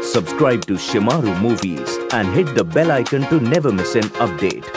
Subscribe to Shimaru Movies and hit the bell icon to never miss an update.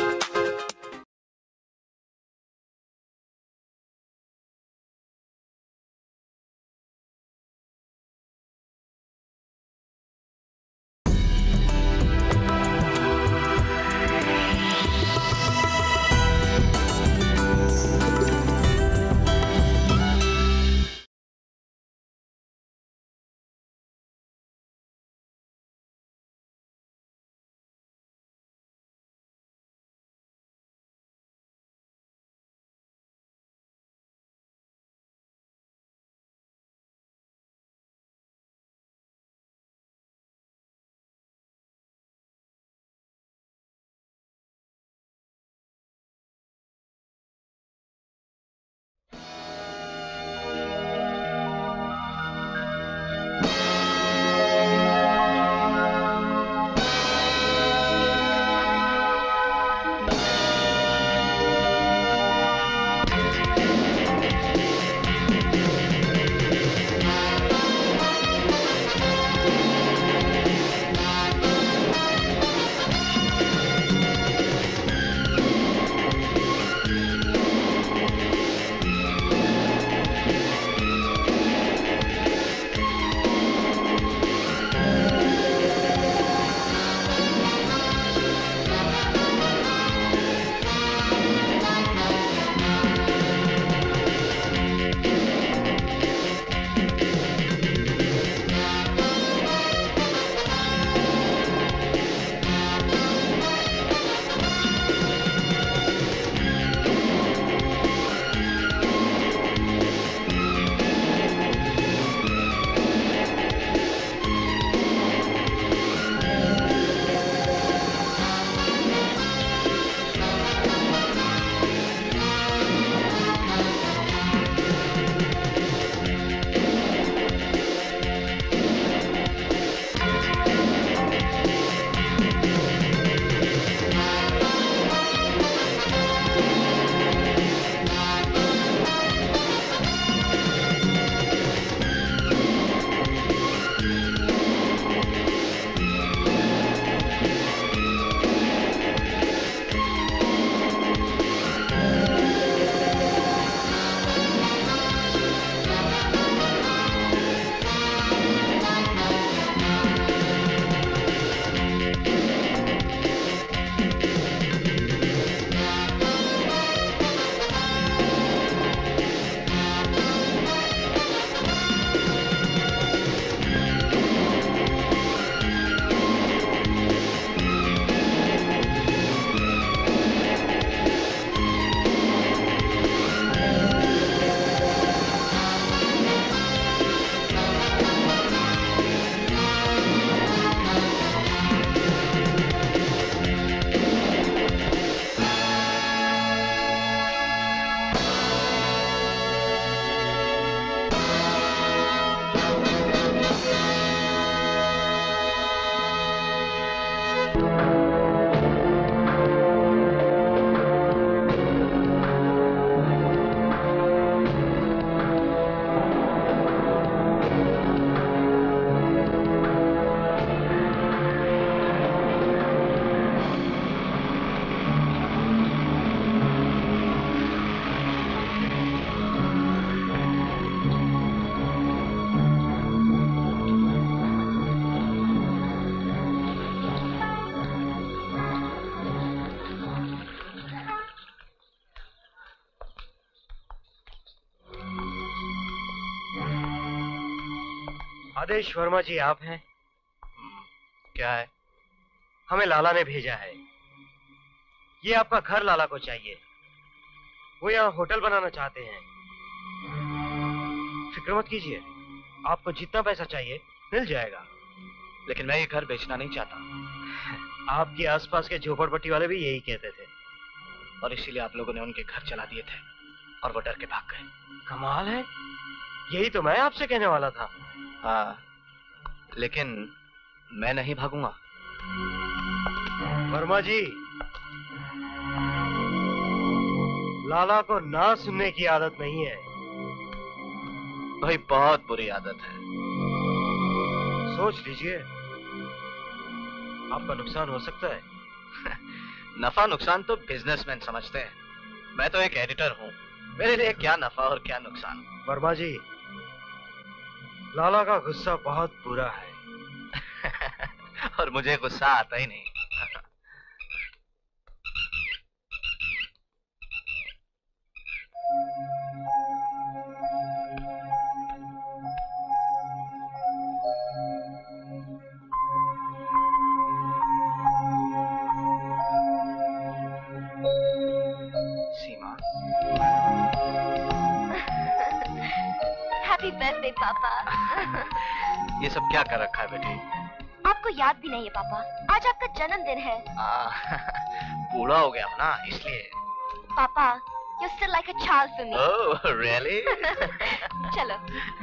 आदेश वर्मा जी आप हैं? क्या है? हमें लाला ने भेजा है। ये आपका घर लाला को चाहिए। वो यहाँ होटल बनाना चाहते हैं। फिक्र मत कीजिए, आपको जितना पैसा चाहिए मिल जाएगा। लेकिन मैं ये घर बेचना नहीं चाहता। आपके आसपास के झोपड़पट्टी वाले भी यही कहते थे, और इसीलिए आप लोगों ने उनके घर चला दिए थे और वो डर के भाग गए। कमाल है, यही तो मैं आपसे कहने वाला था। हाँ, लेकिन मैं नहीं भागूंगा। वर्मा जी, लाला को ना सुनने की आदत नहीं है। भाई बहुत बुरी आदत है। सोच लीजिए, आपका नुकसान हो सकता है। नफा नुकसान तो बिजनेसमैन समझते हैं, मैं तो एक एडिटर हूँ, मेरे लिए क्या नफा और क्या नुकसान। वर्मा जी, लाला का गुस्सा बहुत बुरा है। और मुझे गुस्सा आता ही नहीं। सीमा, हैप्पी बर्थडे पापा। ये सब क्या कर रखा है बेटी? आपको याद भी नहीं है पापा, आज आपका जन्मदिन है। बूढ़ा हो गया हूँ ना, इसलिए। पापा, you're still like a child for me. Oh, really? चलो।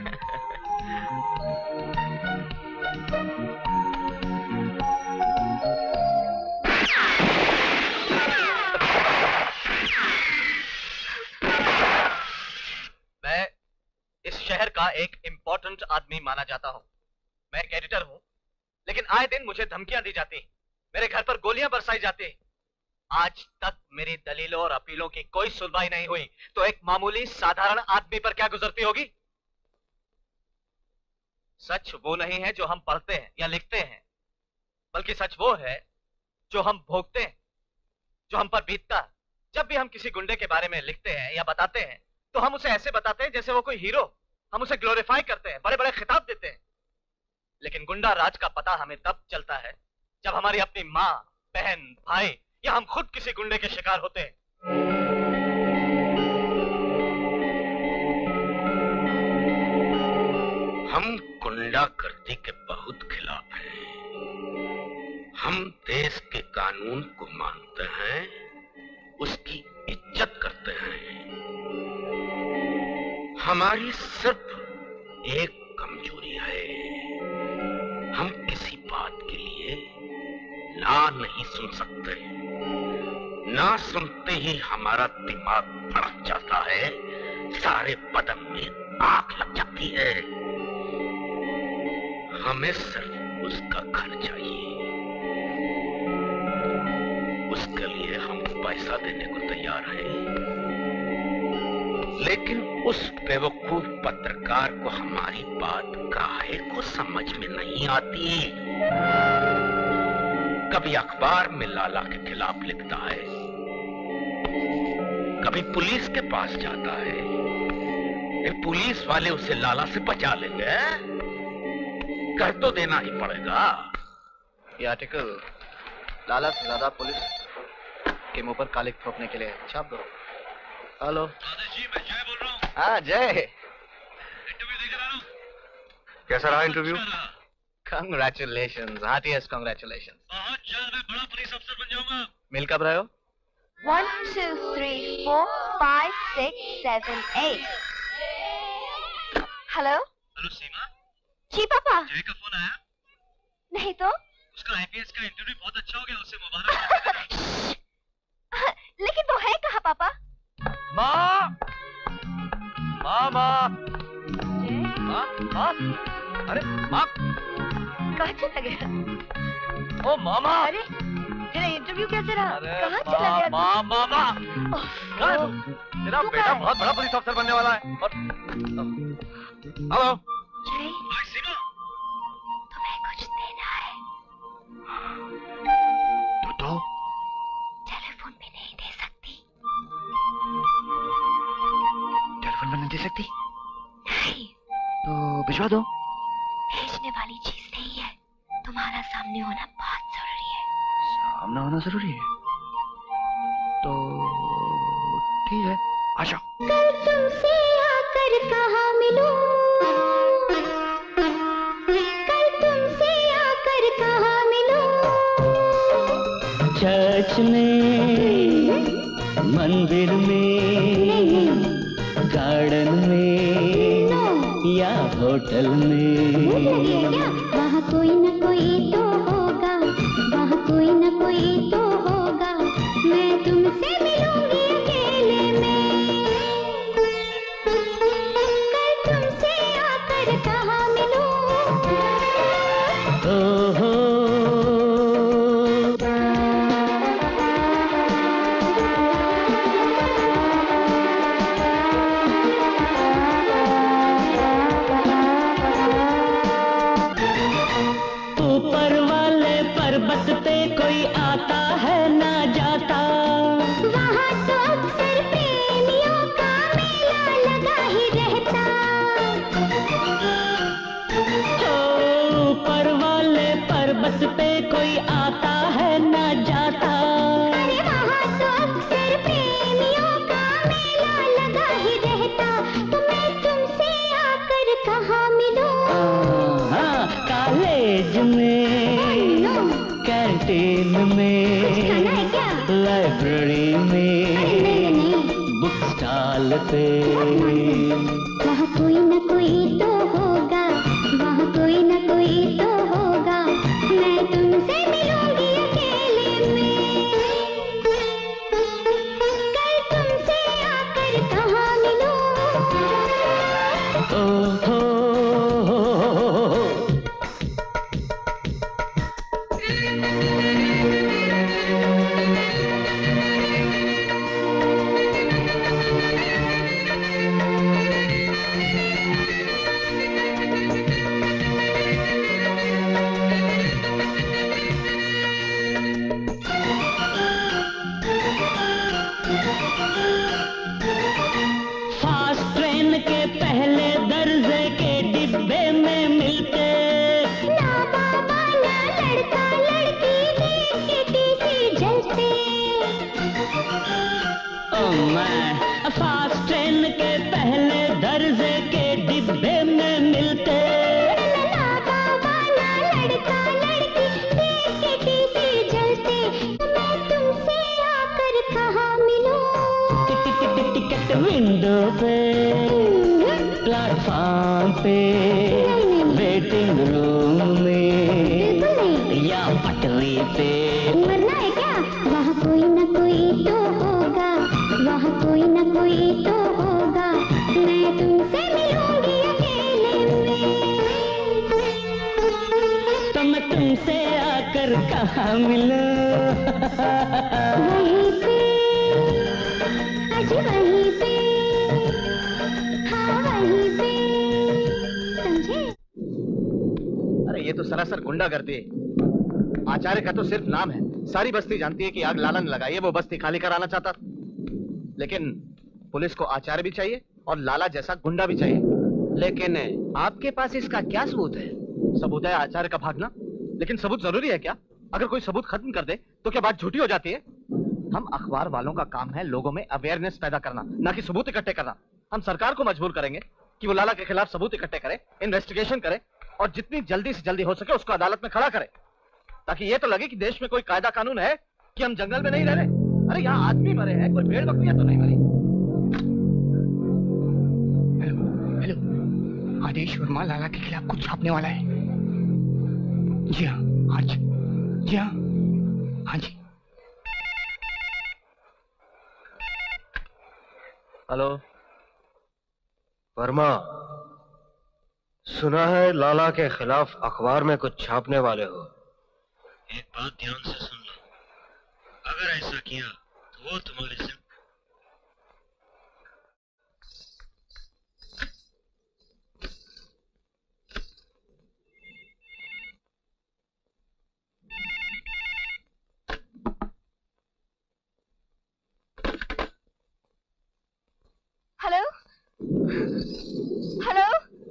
मैं इस शहर का एक इम्पोर्टेंट आदमी माना जाता हूँ। मैं एक एडिटर हूँ, लेकिन आए दिन मुझे धमकियां दी जाती, मेरे घर पर गोलियां बरसाई जाती। आज तक मेरी दलीलों और अपीलों की कोई सुनवाई नहीं हुई, तो एक मामूली साधारण आदमी पर क्या गुजरती होगी? सच वो नहीं है जो हम पढ़ते हैं या लिखते हैं, बल्कि सच वो है जो हम भोगते हैं, जो हम पर बीतता है। जब भी हम किसी गुंडे के बारे में लिखते हैं या बताते हैं, तो हम उसे ऐसे बताते हैं जैसे वो कोई हीरो। हम उसे ग्लोरीफाई करते हैं, बड़े बड़े खिताब देते हैं। लेकिन गुंडा राज का पता हमें तब चलता है जब हमारी अपनी माँ, बहन, भाई या हम खुद किसी गुंडे के शिकार होते हैं। हम गुंडागर्दी के बहुत खिलाफ हैं। हम देश के कानून को मानते हैं, उसकी इज्जत करते हैं। हमारी सिर्फ एक कमजोरी है, हम किसी बात के लिए ना नहीं सुन सकते। ना सुनते ही हमारा दिमाग भड़क जाता है, सारे बदन में आग लग जाती है। हमें सिर्फ उसका घर चाहिए, उसके लिए हम पैसा देने को तैयार हैं। लेकिन उस बेवकूफ पत्रकार को हमारी बात काहे को समझ में नहीं आती। कभी अखबार में लाला के खिलाफ लिखता है, कभी पुलिस के पास जाता है। पुलिस वाले उसे लाला से बचा लेंगे, कर तो देना ही पड़ेगा। ये आर्टिकल लाला से ज्यादा पुलिस के मुंह पर कालिक ठोकने के लिए छाप दो। हेलो जी, मैं जय बोल रहा हूँ। हाँ जय। इंटरव्यू देकर आ रहा हूँ। कैसा रहा इंटरव्यू? Congratulations, heartiest congratulations. बहुत जल्द मैं बड़ा पुलिस अफसर बन जाऊंगा। मिल कब रहे हो? 1 2 3 4 5 6 7 8। हेलो। हेलो सीमा। जी पापा। जय का फोन आया? नहीं तो। उसका आईपीएस का इंटरव्यू बहुत अच्छा हो गया, उसे मुबारक। लेकिन वो है कहाँ पापा? माँ, माँ, माँ, माँ, माँ, अरे माँ, कहाँ चला गया? ओ मामा, अरे तेरा इंटरव्यू कैसे रहा? अरे कहाँ चला गया? माँ, मामा, तेरा तू बेटा कहाँ है? बहुत बड़ा पुलिस अफसर बनने वाला है। और हेलो जय, हाय सीमा। तुम्हें कुछ देना है। तो टेलीफोन पे नहीं दे सकती। टेलीफोन में नहीं दे सकती? नहीं, तो भिजवा दो। भेजने वाली चीज नहीं है, तुम्हारा सामने होना बहुत जरूरी है। सामना होना जरूरी है, तो ठीक है, आ जाओ। कल तुमसे आकर कहाँ मिलूं? कल तुमसे आकर कहाँ मिलूं? चर्च में, मंदिर में, गार्डन में या होटल में। वहाँ कोई न कोई तो होगा, वहाँ कोई न कोई तो होगा। मैं तुमसे मिलूंगी अकेले में। कल तुमसे आकर कहाँ मिलूं? ओ हो ऊपर वाले पर्वत पे कोई आता है ना जाता, वहाँ तो अक्सर प्रेमियों का मेला लगा ही रहता। ऊपर वाले पर्वत पे कोई आता है ना जाता, अरे वहाँ तो अक्सर प्रेमियों का मेला लगा ही रहता। तो मैं तुमसे आकर कहाँ मिलूं? हाँ, कॉलेज में, कैंटीन में, खाना है क्या? लाइब्रेरी में, बुक स्टॉल पे। वहाँ कोई न कोई तो होगा, वहाँ कोई न कोई तो होगा, मैं तुमसे मिलूंगी अकेले में। कल तुमसे आकर कहाँ मिलूं? ओहो, फास्ट ट्रेन के पहले दर्जे के डिब्बे में मिलते, ना बाबा ना लड़का लड़की देख के टीसी जलते। ओ मैं फास्ट ट्रेन के पहले दर्जे के डिब्बे में मिलते, ना बाबा ना लड़का लड़की देख के टीसी जलते। मैं तुमसे आकर कहाँ मिलूं? टिकट विंडो पे, प्लेटफॉर्म पे, वेटिंग रूम में, या पटरी पे। मरना है क्या? वहाँ कोई न कोई तो होगा, वहाँ कोई न कोई तो होगा, मैं तुमसे मिलूंगी अकेले में। तो मैं तुमसे आकर कहाँ मिलूं? वहीं पे, आज वहीं पे, हाँ वहीं पे, समझे? अरे ये तो सरासर गुंडागर्दी है। आचार्य का तो सिर्फ नाम है, सारी बस्ती जानती है कि आग लाला ने लगाई है, वो बस्ती खाली कराना चाहता था। लेकिन पुलिस को आचार्य भी चाहिए और लाला जैसा गुंडा भी चाहिए। लेकिन आपके पास इसका क्या सबूत है? सबूत है आचार्य का भागना, लेकिन सबूत जरूरी है क्या? अगर कोई सबूत खत्म कर दे तो क्या बात झूठी हो जाती है? हम अखबार वालों का काम है लोगों में अवेयरनेस पैदा करना, ना कि सबूत इकट्ठे करना। हम सरकार को मजबूर करेंगे कि वो लाला के खिलाफ सबूत इकट्ठे करे, इन्वेस्टिगेशन करे और जितनी जल्दी से जल्दी हो सके उसको अदालत में खड़ा करे, ताकि ये तो लगे कि देश में कोई कायदा कानून है, कि हम जंगल में नहीं रह रहे। अरे यहाँ आदमी मरे हैं, कोई भेड़ बकरियां तो नहीं मरी। हेलो, आदेश वर्मा लाला के खिलाफ कुछ छापने वाला है। जी हाँ, हाँ जी, जी हाँ, हाँ जी। हेलो वर्मा, सुना है लाला के खिलाफ अखबार में कुछ छापने वाले हो। एक बात ध्यान से सुन लो, अगर ऐसा किया तो वो तुम्हारे से हेलो हेलो,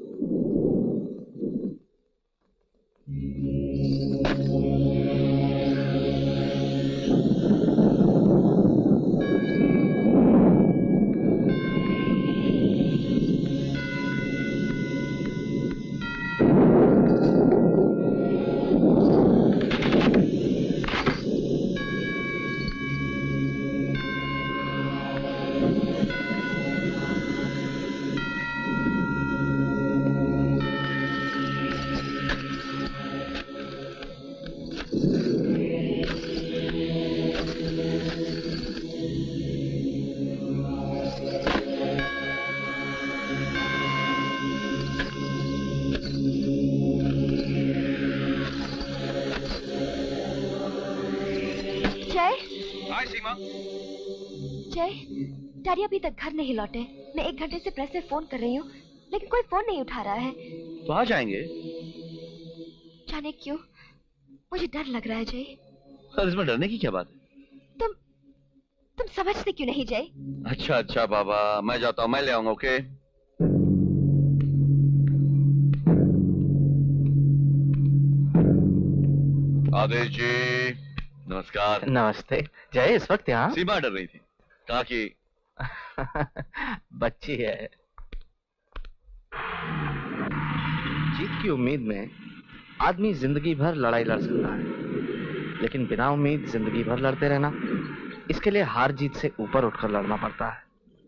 जय, डैडी अभी तक घर नहीं लौटे। मैं 1 घंटे से प्रेस से फोन कर रही हूँ, लेकिन कोई फोन नहीं उठा रहा है। तो आ जाएंगे। चाय जाने क्यों मुझे डर लग रहा है जय। सर इसमें डरने की क्या बात है? तुम समझते क्यों नहीं जय? अच्छा अच्छा बाबा, मैं जाता हूँ, मैं ले आऊंगा। ओके आदेश जी नमस्कार। नमस्ते। जय इस वक्त यहाँ? सीमा डर रही थी, कहा कि बच्ची है। जीत की उम्मीद में आदमी जिंदगी भर लड़ाई लड़ सकता है, लेकिन बिना उम्मीद जिंदगी भर लड़ते रहना, इसके लिए हार जीत से ऊपर उठकर लड़ना पड़ता है।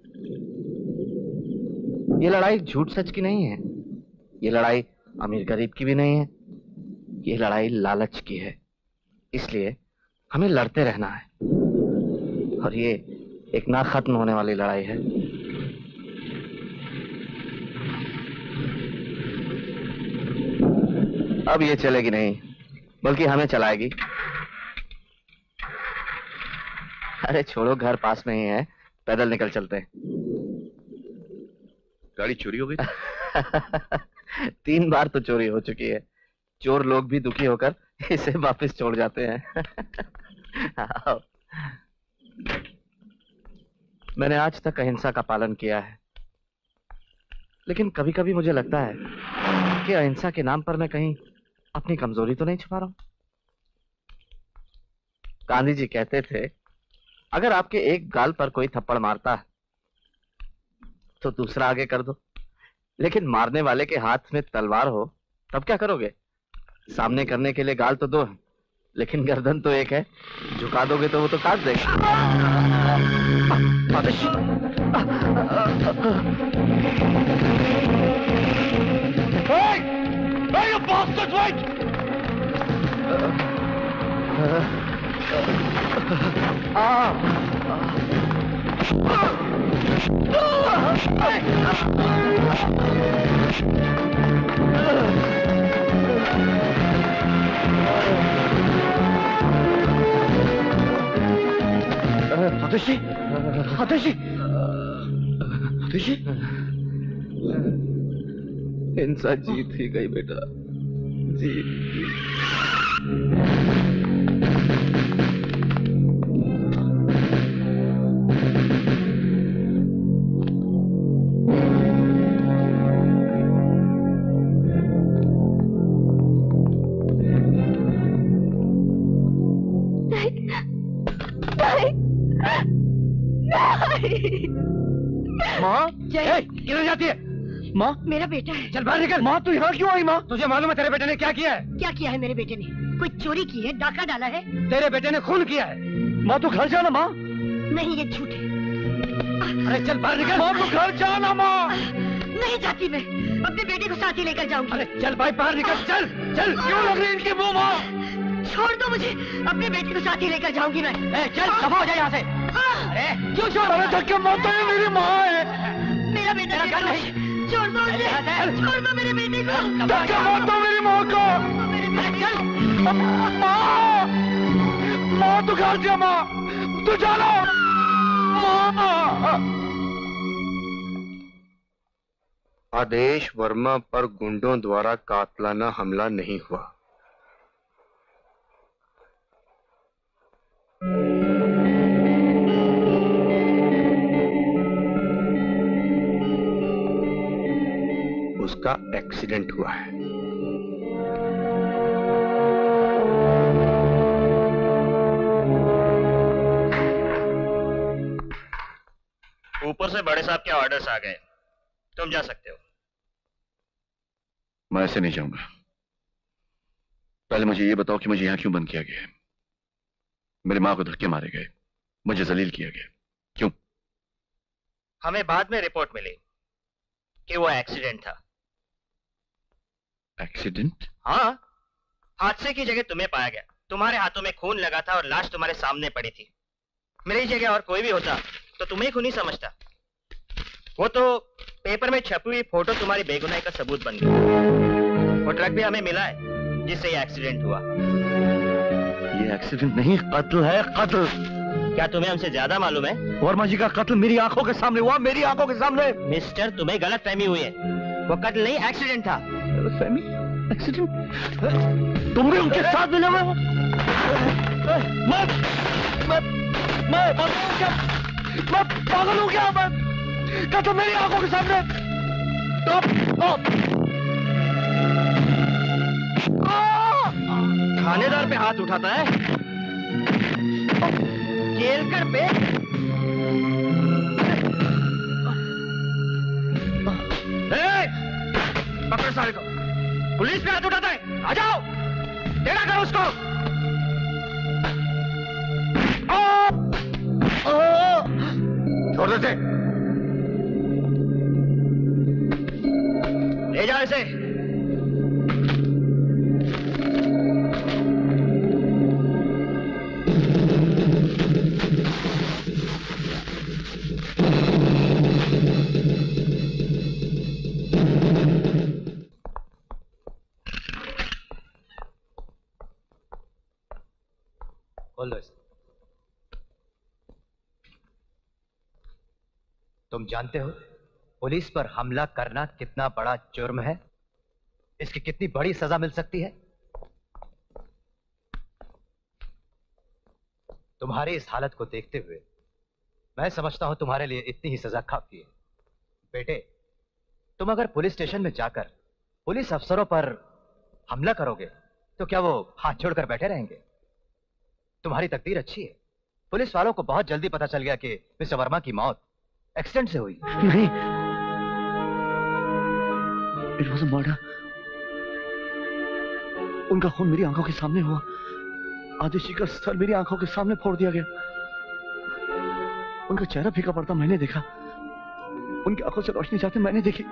ये लड़ाई झूठ सच की नहीं है, ये लड़ाई अमीर गरीब की भी नहीं है, ये लड़ाई लालच की है। इसलिए हमें लड़ते रहना है, और ये एक ना खत्म होने वाली लड़ाई है। अब ये चलेगी नहीं, बल्कि हमें चलाएगी। अरे छोड़ो, घर पास में ही है, पैदल निकल चलते हैं। गाड़ी चोरी हो गई? 3 बार तो चोरी हो चुकी है। चोर लोग भी दुखी होकर इसे वापस छोड़ जाते हैं। मैंने आज तक अहिंसा का पालन किया है, लेकिन कभी कभी मुझे लगता है कि अहिंसा के नाम पर मैं कहीं अपनी कमजोरी तो नहीं छुपा रहा हूं। गांधी जी कहते थे, अगर आपके एक गाल पर कोई थप्पड़ मारता है तो दूसरा आगे कर दो, लेकिन मारने वाले के हाथ में तलवार हो तब क्या करोगे? सामने करने के लिए गाल तो 2 है, लेकिन गर्दन तो एक है, झुका दोगे तो वो तो काट देगा। आदेशी, आदेशी, आदेशी, हिंसा जीत ही गई बेटा, जीत। माँ, किधर जाती है? माँ, मेरा बेटा है। चल बाहर निकल। माँ तू यहाँ क्यों आई? माँ तुझे मालूम है तेरे बेटे ने क्या किया है? क्या किया है मेरे बेटे ने? कोई चोरी की है, डाका डाला है? तेरे बेटे ने खून किया है। माँ तू घर जाना। माँ नहीं, ये झूठ है। अरे चल बाहर निकल। माँ तू घर जाना। माँ नहीं जाती, मैं अपने बेटे को साथ ही लेकर जाऊंगी। अरे चल भाई बाहर निकल, चल चल। क्यों लग रही इनकी मुँह? माँ छोड़ दो मुझे, अपने बेटे को साथ ही लेकर जाऊंगी मैं। चल दफा हो जाए यहाँ से। अरे क्यों छोड़ रहे? धक्के मत दो, ये मेरी माँ है। मेरा बेटा घर नहीं। छोड़ दो मुझे, छोड़ दो मेरे बेटे को। धक्के मत दो मेरी माँ को। माँ, माँ तू घर जा। माँ तू चलो। माँ। आदेश वर्मा पर गुंडों द्वारा कातलाना हमला नहीं हुआ। उसका एक्सीडेंट हुआ है। ऊपर से बड़े साहब के ऑर्डर्स आ गए, तुम जा सकते हो। मैं ऐसे नहीं जाऊंगा। पहले मुझे ये बताओ कि मुझे यहां क्यों बंद किया गया है? मेरी मां को धक्के मारे गए, मुझे जलील किया गया, क्यों? हमें बाद में रिपोर्ट मिली कि वो एक्सीडेंट था। एक्सीडेंट? हाँ, हादसे की जगह तुम्हें पाया गया, तुम्हारे हाथों में खून लगा था और लाश तुम्हारे सामने पड़ी थी। मेरी जगह और कोई भी होता तो तुम्हें खूनी समझता। वो तो पेपर में छपी हुई फोटो तुम्हारी बेगुनाही का सबूत बन गई। वो ट्रक भी हमें मिला है जिससे ये एक्सीडेंट हुआ। ये एक्सीडेंट नहीं, कत्ल है, कत्ल। क्या तुम्हें हमसे ज्यादा मालूम है? वर्मा जी का कत्ल मेरी आंखों के सामने हुआ, मेरी आंखों के सामने। मिस्टर, तुम्हें गलत फहमी हुई है। वो कत्ल नहीं, एक्सीडेंट था। गलत फहमी? एक्सीडेंट? तुम भी उनके साथ मिले हुए हो? मैं पागल हूँ क्या? मैं क्या तुम मेरी आंखों के सामने थानेदार पे हाथ उठाता है? केलकर पे? पकड़ साले को। पुलिस पे हाथ उठाता है? आ जाओ, टेढ़ा करो उसको। छोड़ देते। ले जाओ इसे। खोल लो इसे। तुम जानते हो पुलिस पर हमला करना कितना बड़ा जुर्म है? इसकी कितनी बड़ी सजा मिल सकती है? तुम्हारी इस हालत को देखते हुए मैं समझता हूं तुम्हारे लिए इतनी ही सजा काफी है। बेटे, तुम अगर पुलिस स्टेशन में जाकर पुलिस अफसरों पर हमला करोगे तो क्या वो हाथ जोड़कर बैठे रहेंगे? तुम्हारी तकदीर अच्छी है। पुलिस वालों को बहुत जल्दी पता चल गया कि मिस्टर वर्मा की मौत एक्सीडेंट से हुई। नहीं, इट वाज अ मर्डर। उनका खून मेरी आंखों के सामने हुआ। आदिशी का सर मेरी आंखों के सामने फोड़ दिया गया। उनका चेहरा फीका पड़ता मैंने देखा। उनकी आंखों से रोशनी जाते मैंने देखी।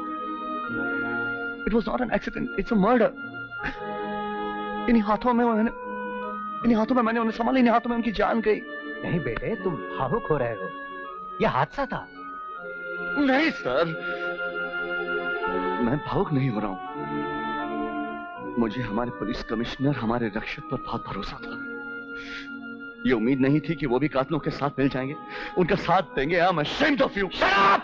It was not an accident, it's a murder. इन्हीं हाथों में मैंने उन्हें संभाला। इन्हीं हाथों में उनकी जान गई। नहीं बेटे, तुम भावुक हो रहे हो। यह हादसा था। नहीं सर, मैं भावुक नहीं हो रहा हूं। मुझे हमारे पुलिस कमिश्नर, हमारे रक्षक पर बहुत भरोसा था। ये उम्मीद नहीं थी कि वो भी कातिलों के साथ मिल जाएंगे, उनका साथ देंगे। I am ashamed of you. Shut up!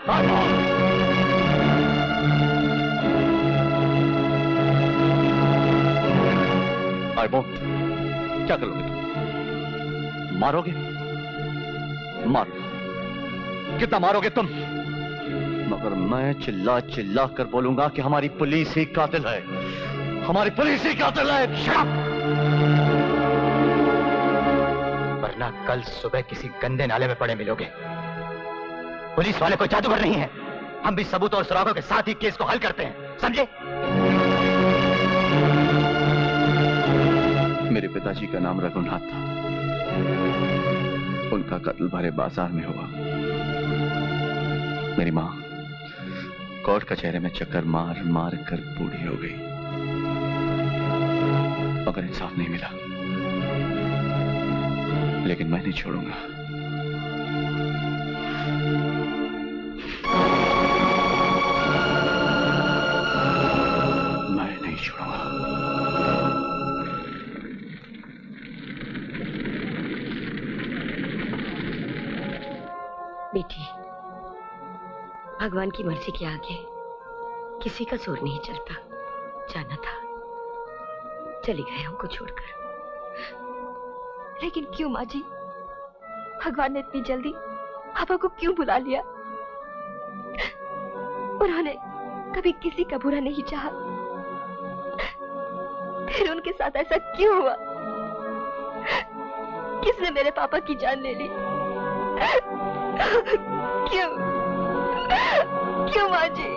I won't. क्या करोगे तुम? मारोगे? मारो। कितना मारोगे तुम? मगर मैं चिल्ला चिल्ला कर बोलूंगा कि हमारी पुलिस ही कातिल है। हमारी पुलिस ही कातिल है। वरना कल सुबह किसी गंदे नाले में पड़े मिलोगे। पुलिस वाले कोई जादूगर नहीं है। हम भी सबूत और सुरागों के साथ ही केस को हल करते हैं, समझे? मेरे पिताजी का नाम रघुनाथ था। उनका कत्ल भरे बाजार में हुआ। मेरी माँ कोर्ट कचहरे में चक्कर मार मार कर बूढ़ी हो गई, मगर इंसाफ नहीं मिला। लेकिन मैं नहीं छोड़ूंगा। मैं नहीं छोड़ूंगा। बेटी, भगवान की मर्जी के आगे किसी का जोर नहीं चलता। जाना था, चली गए हमको छोड़कर। लेकिन क्यों माँ जी? भगवान ने इतनी जल्दी पापा को क्यों बुला लिया? उन्होंने कभी किसी का बुरा नहीं चाहा, फिर उनके साथ ऐसा क्यों हुआ? किसने मेरे पापा की जान ले ली? क्यों? क्यों माँ जी?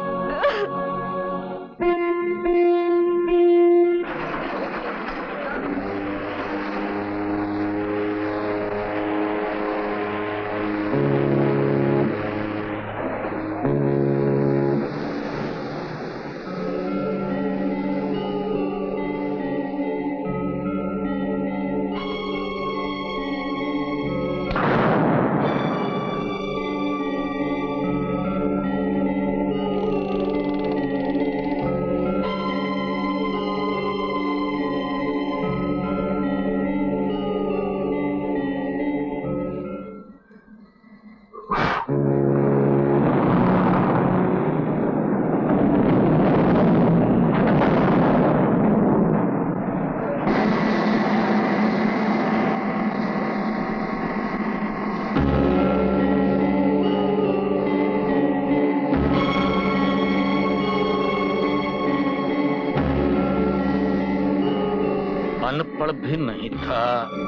अनपढ़ भी नहीं था,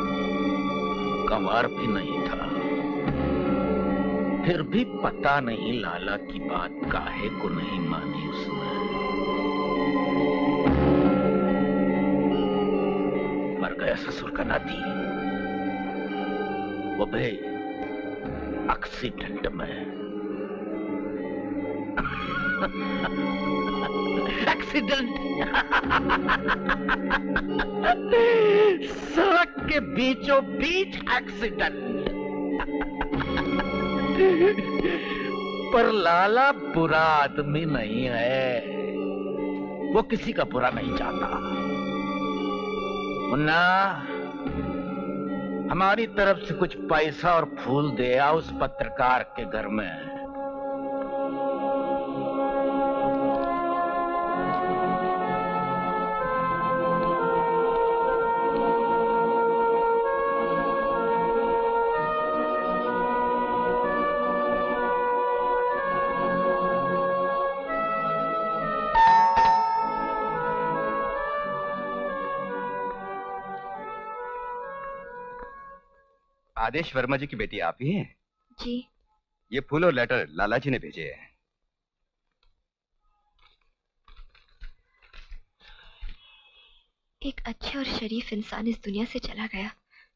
गंवार भी नहीं था, फिर भी पता नहीं लाला की बात काहे को नहीं मानी उसने। मर गया ससुर का नाती, वो भी एक्सीडेंट में। एक्सीडेंट सड़क के बीचों बीच एक्सीडेंट। पर लाला बुरा आदमी नहीं है, वो किसी का बुरा नहीं चाहता। मुन्ना, हमारी तरफ से कुछ पैसा और फूल दे आ उस पत्रकार के घर में। आदेश वर्मा जी की बेटी आप ही हैं? जी। ये फूल और लेटर लाला जी ने भेजे हैं। एक अच्छे और शरीफ इंसान इस दुनिया से चला गया।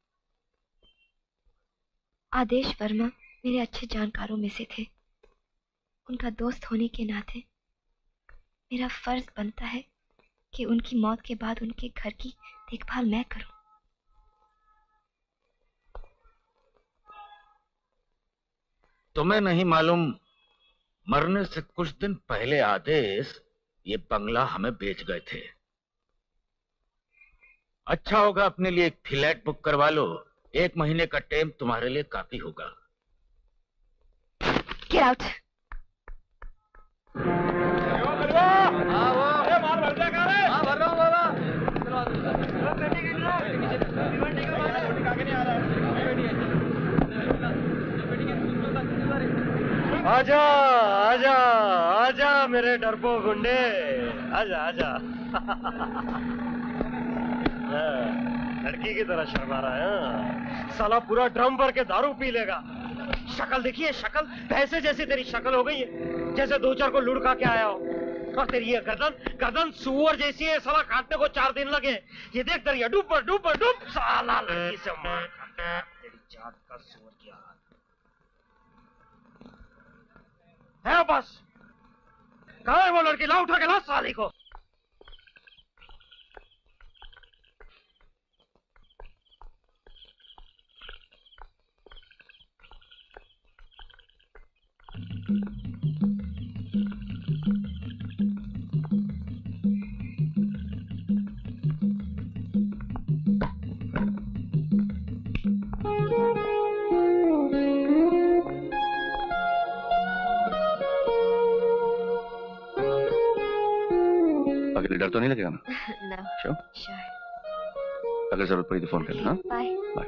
आदेश वर्मा मेरे अच्छे जानकारों में से थे। उनका दोस्त होने के नाते मेरा फर्ज बनता है कि उनकी मौत के बाद उनके घर की देखभाल मैं करूं। तुम्हें नहीं मालूम, मरने से कुछ दिन पहले आदेश ये बंगला हमें बेच गए थे। अच्छा होगा अपने लिए एक फ्लैट बुक करवा लो, 1 महीने का टाइम तुम्हारे लिए काफी होगा। Get out! आजा आजा आजा मेरे डरपोक गुंडे, आजा आजा। लड़की की तरह शर्मा रहा है, साला पूरा ड्रम भर के दारू पी लेगा। शक्ल देखिए, शक्ल भैंसे जैसी तेरी शक्ल हो गई है, जैसे 2-4 को लुढ़का के आया हो। और तेरी ये गर्दन सुअर जैसी है, साला काटने को 4 दिन लगे। ये देख दरिया डूब डूब डूब, साला लड़की से मार खाता तेरी जात का सुअर की हालत है। बस कहाँ है वो लड़की? ला उठा के ला साली को। अगले डर तो नहीं लगेगा ना? No. Sure? Sure. अगर जरूरत पड़ी तो फोन कर लेना। Bye. बाय।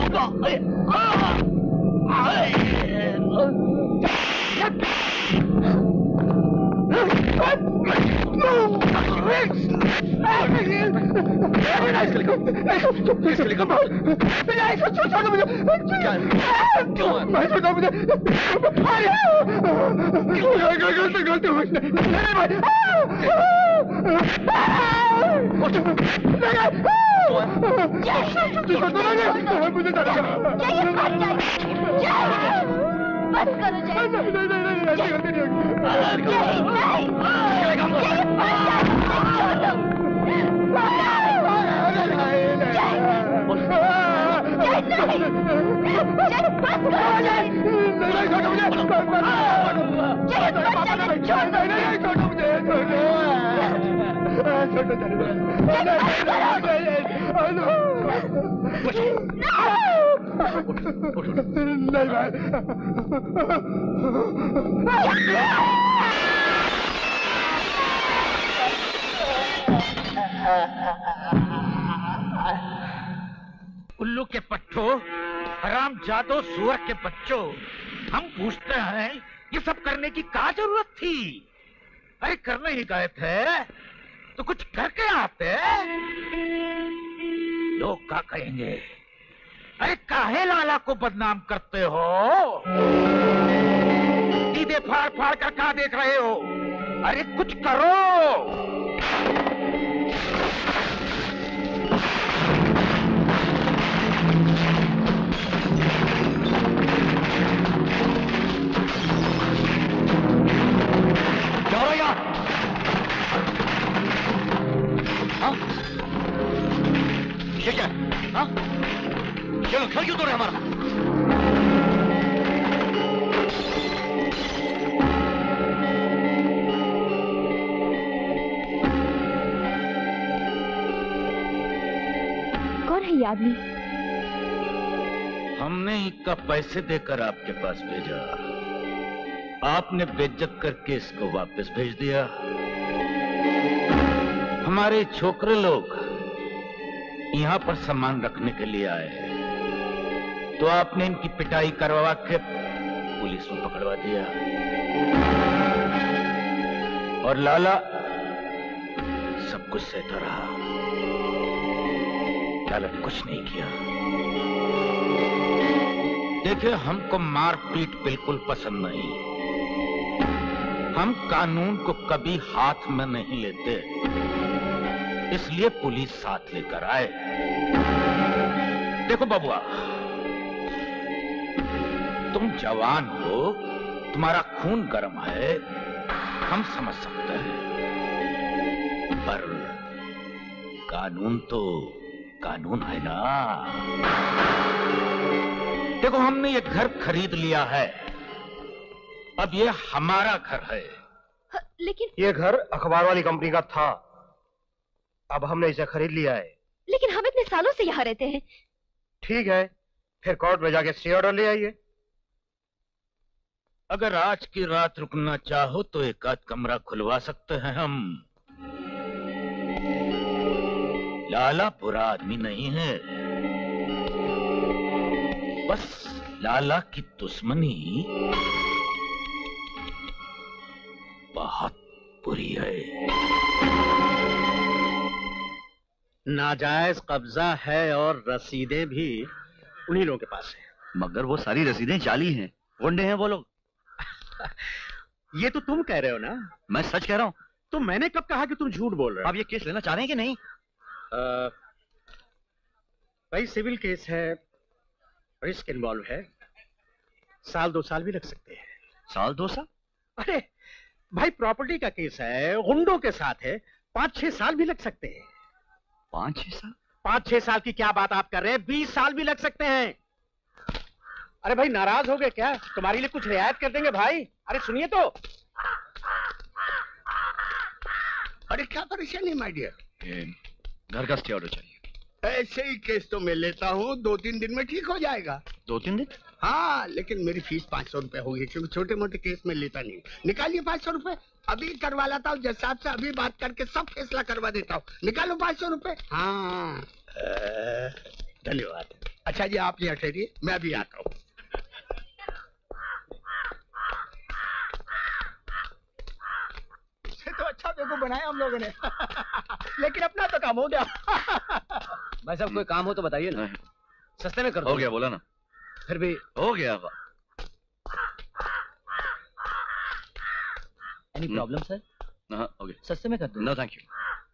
उल्लू के पट्टो, हराम जादो, सुअर के बच्चों, हम पूछते हैं ये सब करने की क्या जरूरत थी? अरे करने ही गए थे तो कुछ करके आते। लोग क्या कहेंगे? अरे काहे लाला को बदनाम करते हो? सीधे फाड़ फाड़ कर क्या देख रहे हो? अरे कुछ करो। ये क्या? हाँ? ये लोग घर क्यों तोड़ रहे हमारा? कौन है ये आदमी? हमने इक्का पैसे देकर आपके पास भेजा, आपने बेइज्जत करके इसको वापस भेज दिया। हमारे छोकरे लोग यहाँ पर सामान रखने के लिए आए हैं, तो आपने इनकी पिटाई करवा के पुलिस में पकड़वा दिया। और लाला सब कुछ सहता रहा। लाला ने कुछ नहीं किया। देखिए, हमको मारपीट बिल्कुल पसंद नहीं। हम कानून को कभी हाथ में नहीं लेते, इसलिए पुलिस साथ लेकर आए। देखो बबुआ, तुम जवान हो, तुम्हारा खून गर्म है, हम समझ सकते हैं, पर कानून तो कानून है ना। देखो, हमने ये घर खरीद लिया है, अब ये हमारा घर है। लेकिन ये घर अखबार वाली कंपनी का था, अब हमने इसे खरीद लिया है। लेकिन हम इतने सालों से यहाँ रहते हैं। ठीक है, फिर कोर्ट में जाके स्टे ऑर्डर ले आइए। अगर आज की रात रुकना चाहो तो एक आध कमरा खुलवा सकते हैं हम। लाला बुरा आदमी नहीं है, बस लाला की दुश्मनी बहुत बुरी है। नाजायज कब्जा है और रसीदें भी उन्हीं लोगों के पास है। मगर वो सारी रसीदें जाली हैं, गुंडे हैं वो लोग। ये तो तुम कह रहे हो ना? मैं सच कह रहा हूँ। तो मैंने कब कहा कि तुम झूठ बोल रहे हो? आप ये केस लेना चाह रहे हैं कि नहीं? भाई सिविल केस है, रिस्क इन्वॉल्व है, 1-2 साल भी लग सकते हैं। 1-2 साल? अरे भाई, प्रॉपर्टी का केस है, गुंडों के साथ है, 5-6 साल भी लग सकते हैं। 5-6 साल? 5-6 साल की क्या बात आप कर रहे हैं? 20 साल भी लग सकते हैं। अरे भाई, नाराज हो गए क्या? तुम्हारे लिए कुछ रियायत कर देंगे भाई। अरे सुनिए तो। अरे क्या परेशानी माय डियर? घर का स्टे ऑर्डर चाहिए। ऐसे ही केस तो मैं लेता हूँ, 2-3 दिन में ठीक हो जाएगा। 2-3 दिन? हाँ, लेकिन मेरी फीस 500 रुपए होगी, क्योंकि छोटे मोटे केस में लेता नहीं। निकालिए 500 रुपए, अभी करवा लाता हूँ। जज साहब से अभी बात करके सब फैसला करवा देता हूँ। निकालो 500 रुपए। हाँ, धन्यवाद। अच्छा जी, आप यहाँ ठहरिए, मैं अभी आता हूँ। तो अच्छा देखो बनाया हम लोगों ने लेकिन अपना तो काम हो गया। भाई साहब कोई काम हो तो बताइए ना, सस्ते में कर दो। हो गया, बोला ना। फिर भी हो गया। Any problem sir? हाँ, हो गया। सस्ते में कर दो। No thank you.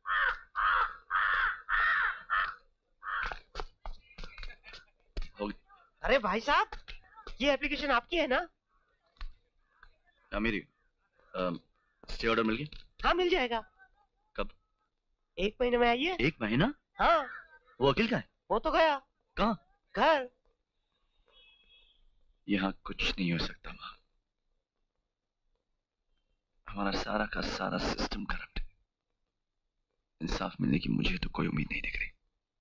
हो गया। अरे भाई साहब, ये एप्लीकेशन आपकी है ना? हाँ मेरी। स्टे ऑर्डर मिल गया? हाँ मिल जाएगा। कब? 1 महीने में आइए। 1 महीना? हाँ। वो वकील का है? वो तो गया। कहाँ? घर। यहाँ कुछ नहीं हो सकता माँ। हमारा सारा का सारा सिस्टम करप्ट है। इंसाफ मिलने की मुझे तो कोई उम्मीद नहीं दिख रही।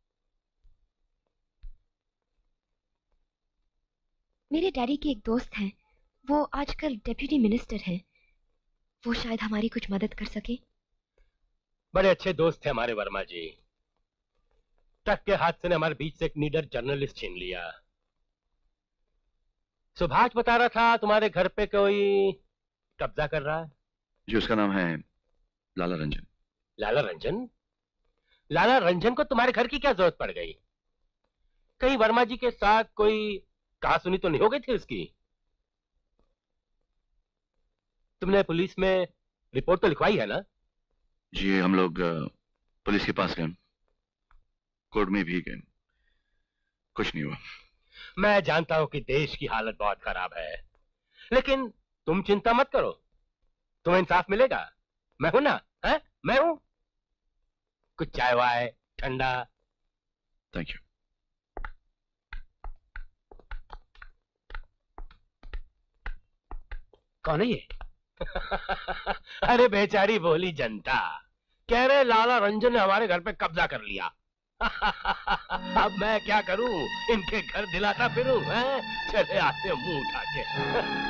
मेरे डैडी के एक दोस्त हैं, वो आजकल डेप्यूटी मिनिस्टर हैं। वो शायद हमारी कुछ मदद कर सके। बड़े अच्छे दोस्त थे हमारे वर्मा जी। टक के हादसे ने हमारे बीच से एक नीडर जर्नलिस्ट छीन लिया। सुभाष बता रहा था तुम्हारे घर पे कोई कब्जा कर रहा है। जी, उसका नाम है लाला रंजन। लाला रंजन? लाला रंजन को तुम्हारे घर की क्या जरूरत पड़ गई? कहीं वर्मा जी के साथ कोई कहा सुनी तो नहीं हो गई थी उसकी? तुमने पुलिस में रिपोर्ट तो लिखवाई है ना? जी, हम लोग पुलिस के पास गए, कोर्ट में भी गए, कुछ नहीं हुआ। मैं जानता हूं कि देश की हालत बहुत खराब है, लेकिन तुम चिंता मत करो, तुम्हें इंसाफ मिलेगा। मैं हूं ना? है? मैं हूं। कुछ चाय वाय, ठंडा? Thank you. कौन है ये? अरे बेचारी भोली जनता, कह रहे लाला रंजन ने हमारे घर पे कब्जा कर लिया। अब मैं क्या करूं, इनके घर दिलाता फिरूं? हैं? चले आते मुंह उठा के।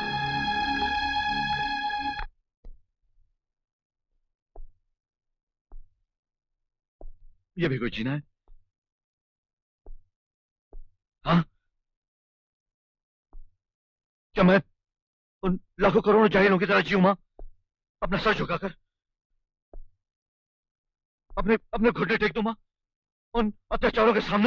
ये भी कोई जीना है? हाँ? क्या मैं उन लाखों करोड़ों जाहिलों की तरह जीऊं मां, अपना सर झुकाकर? अपने अपने घुटने टेक दूं मां उन अत्याचारों के सामने?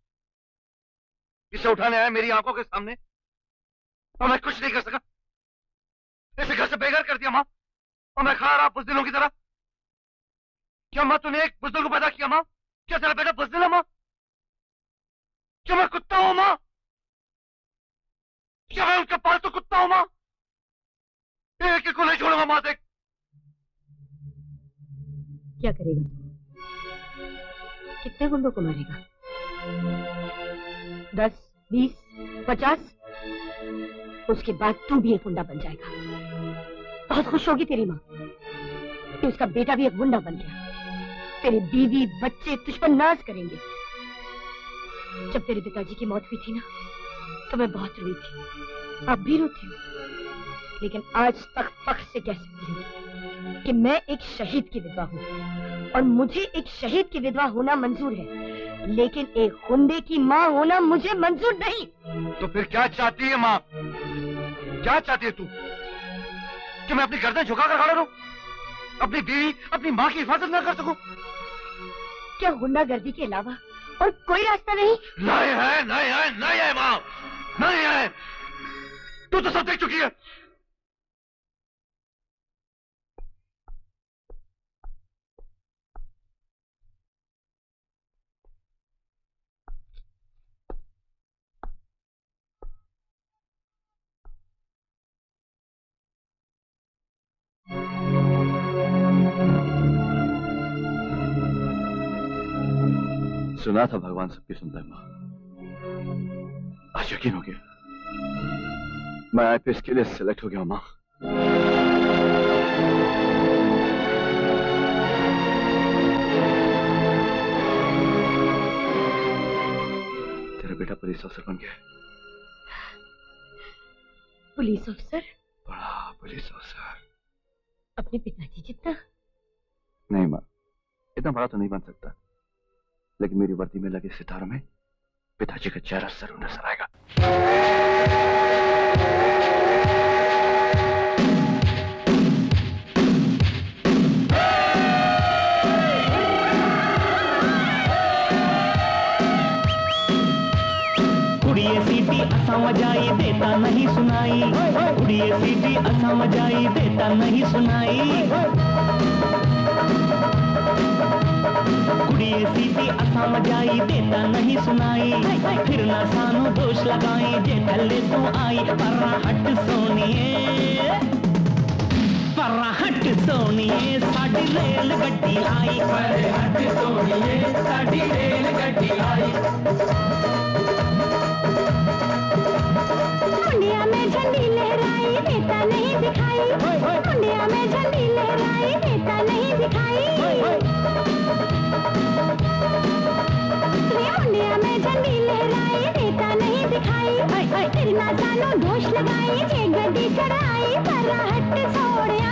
इसे उठाने आया मेरी आंखों के सामने और मैं कुछ नहीं कर सका। इसे घर से बेघर कर दिया मां और मैं खड़ा रहा बुज़दिलों की तरह। क्या मां तूने एक बुज़दिल को पैदा किया मां? क्या तेरा बेटा बुज़दिल है मां? क्या मैं कुत्ता हूं मां? क्या मैं उनका पालतू कुत्ता हूं मां? एक एक को नहीं छोड़ूंगा मां। देख क्या करेगा तू? कितने गुंडों को मारेगा? 10, 20, 50? उसके बाद तू भी एक गुंडा बन जाएगा। बहुत खुश होगी तेरी माँ कि उसका बेटा भी एक गुंडा बन गया। तेरी बीवी बच्चे तुझ पर नाज करेंगे। जब तेरे पिताजी की मौत हुई थी ना, तो मैं बहुत रोई थी। अब भी रोती हूँ, लेकिन आज तक फख्र से कह सकती हूँ कि मैं एक शहीद की विधवा हूँ और मुझे एक शहीद की विधवा होना मंजूर है, लेकिन एक गुंडे की माँ होना मुझे मंजूर नहीं। तो फिर क्या चाहती है माँ? क्या चाहती है तू? कि मैं अपनी गर्दन झुकाकर खड़ा रहूं, अपनी बीवी अपनी माँ की हिफाजत न कर सकूं? क्या गुंडागर्दी के अलावा और कोई रास्ता नहीं? नहीं है, नहीं है, नहीं है माँ, नहीं है। तू तो सब देख चुकी है। सुना था भगवान सबकी सुनता है मां। आज यकीन हो गया, मैं आईपीएस के लिए सिलेक्ट हो गया मां। तेरा बेटा पुलिस अफसर बन गया। पुलिस अफसर? बड़ा पुलिस अफसर। अपने पिताजी जितना? नहीं मां, इतना बड़ा तो नहीं बन सकता, लेकिन मेरी वर्दी में लगे सितारों में पिताजी का चेहरा जरूर नजर आएगा। उड़िए सीटी असा मजाई देता नहीं सुनाई, उड़िए सीटी असा मजाई देता नहीं सुनाई, उड़िए सीटी असा मजाई देता नहीं सुनाई, फिर ना सानू दोष लगाई जे थल्ले तू आई। पर्रा हट सोनिए, पर्रा हट सोनिए साडी रेल गड्डी आई, पर्रे हट सोनिए साडी रेल गड्डी आई। मुंडिया में झंडी लहराई देता नहीं दिखाई, मुंडिया में झंडी लहराई देता नहीं दिखाई, मुंडिया में झंडी लहराई देता नहीं दिखाई, फिर ना सानू दोष लगाई जे गड्डी चढ़ाई। पर्रा हट सोड़िया,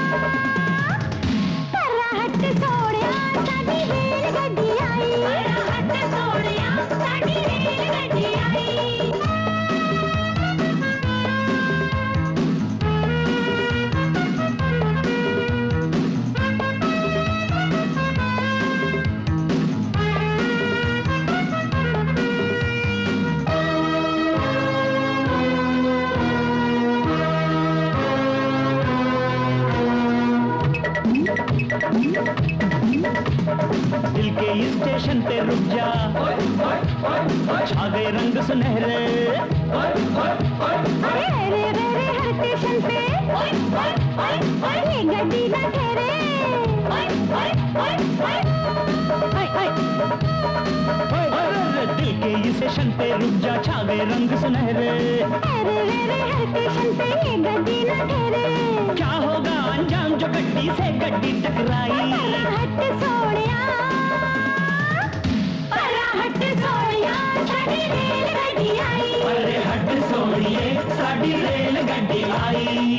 पर्रा हट सोड़िया साडी रेल गड्डी आई, पर्रा हट सोड़िया साडी रेल गड्डी आई। दिल के स्टेशन पे रुक जा, छा गए रंग सुनहरे, रे रे रे हर स्टेशन पे ये गड्डी ना ठहरे। दिल के स्टेशन पे रुक जा, छा गए रंग सुनहरे, रे रे रे हर स्टेशन पे ये गड्डी ना ठहरे। क्या होगा अंजाम जो गड्डी से गड्डी टकराई। हट सोड़िया, पर्रा हट सोड़िया साडी रेल गड्डी आई, पर्रे हट सोड़िए साडी रेल गड्डी आई।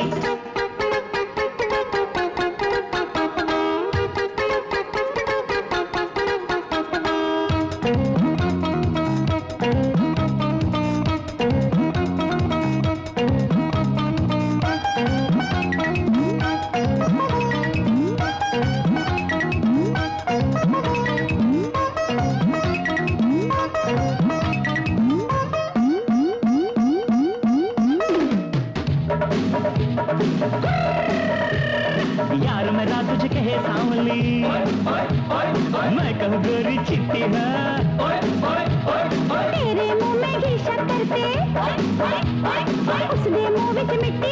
यार मेरा तुझे कहे सांवली, मैं कहूँ गोरी चिट्टी है, तेरे मुंह में घी शक्कर पे उसने मुंह विच मिट्टी।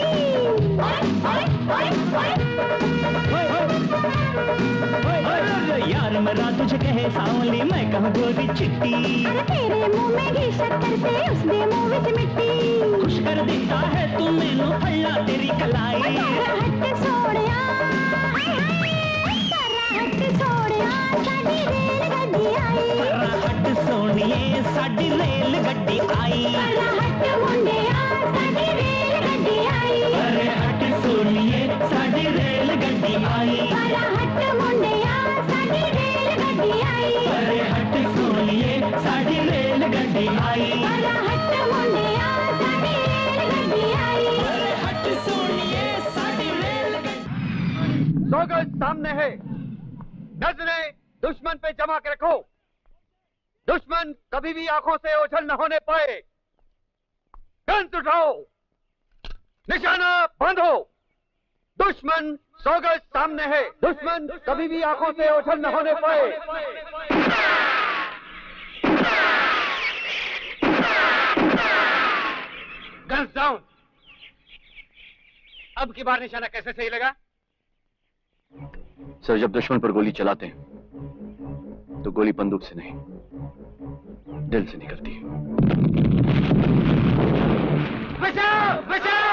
यार मेरा तुझे कहे सांवली, मैं कहूँ गोरी चिट्टी, तेरे मुंह में घी शक्कर पे उसने मुंह विच मिट्टी। खुश कर देता है तू मैनू फल्ला तेरी कलाई। हट सोड़िया, पर्रा हट सोड़िया साडी रेल गड्डी आई, पर्रा हट सोनिए साडी रेल गड्डी आई, पर्रा हट मुंडिया साडी रेल गड्डी आई, पर्रे हट सोनिए साडी रेल गड्डी आई, पर्रा हट मुंडिया साडी रेल गड्डी आई, पर्रे हट सोनिए साडी रेल गड्डी आई, पर्रा हट मुंडिया साडी रेल गड्डी आई, पर्रे हट सोनिए साडी रेल गड्डी। सोगल सामने है, नजरें दुश्मन पे जमा के रखो, दुश्मन कभी भी आंखों से ओझल न होने पाए। गन्स उठाओ, निशाना बांधो, दुश्मन सोगल सामने है, दुश्मन कभी भी आंखों से ओझल न होने पाए। Guns down. अब की बार निशाना कैसे सही लगा? सर, जब दुश्मन पर गोली चलाते हैं तो गोली बंदूक से नहीं, दिल से निकलती है। बचाओ, बचाओ!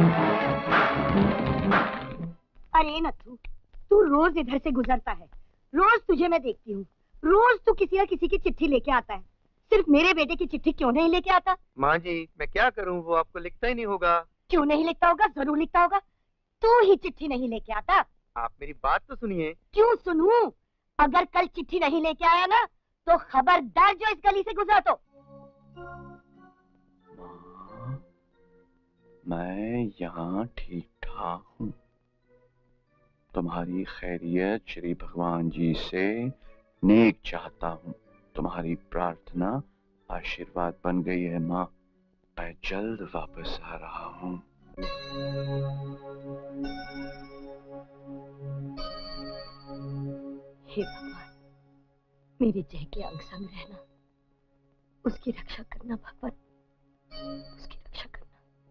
अरे नथु, तू रोज इधर से गुजरता है, रोज तुझे मैं देखती हूँ, रोज तू किसी न किसी की चिट्ठी लेके आता है, सिर्फ मेरे बेटे की चिट्ठी क्यों नहीं लेके आता? माँ जी मैं क्या करूँ, वो आपको लिखता ही नहीं होगा। क्यों नहीं लिखता होगा? जरूर लिखता होगा। तू ही चिट्ठी नहीं लेके आता। आप मेरी बात तो सुनिए। क्यों सुनूं? अगर कल चिट्ठी नहीं लेके आया ना तो खबरदार जो इस गली से गुजरा तो। मैं यहाँ ठीक ठाक हूँ। तुम्हारी खैरियत श्री भगवान जी से नेक चाहता हूँ। तुम्हारी प्रार्थना आशीर्वाद बन गई है माँ। मैं जल्द वापस आ रहा हूँ। हे भगवान, मेरे जय के अंग संग रहना, उसकी रक्षा करना भगवान, उसकी रक्षा करना।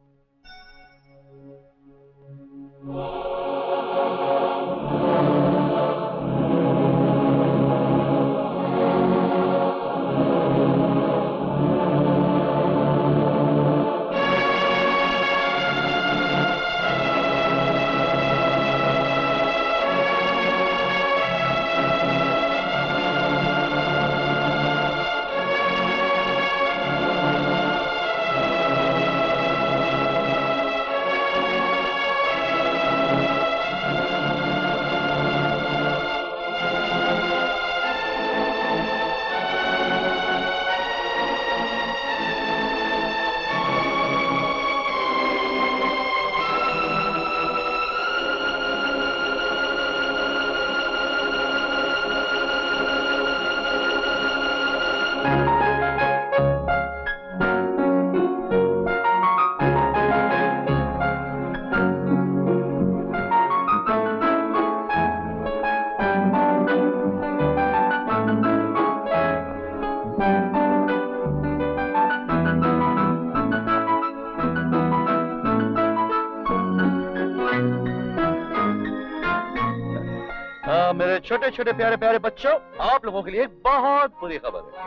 मेरे छोटे छोटे प्यारे प्यारे बच्चों, आप लोगों के लिए एक बहुत बुरी खबर है।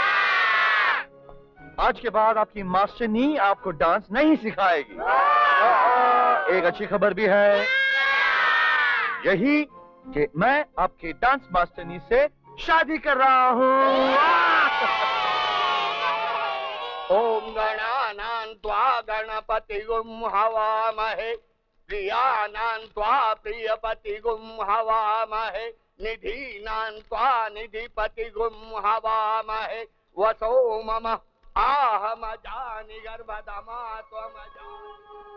आज के बाद आपकी मास्टरनी आपको डांस नहीं सिखाएगी। एक अच्छी खबर भी है, यही कि मैं आपकी डांस मास्टरनी से शादी कर रहा हूँ। ओम गणानां त्वा गणपतिगुं हवामहे, प्रियानां त्वा प्रियपतिगुं हवामहे, निधीनां त्वा निधिपतिगुं हवामहे, वसो मम आहमजानि गर्भदमा त्वमजानि।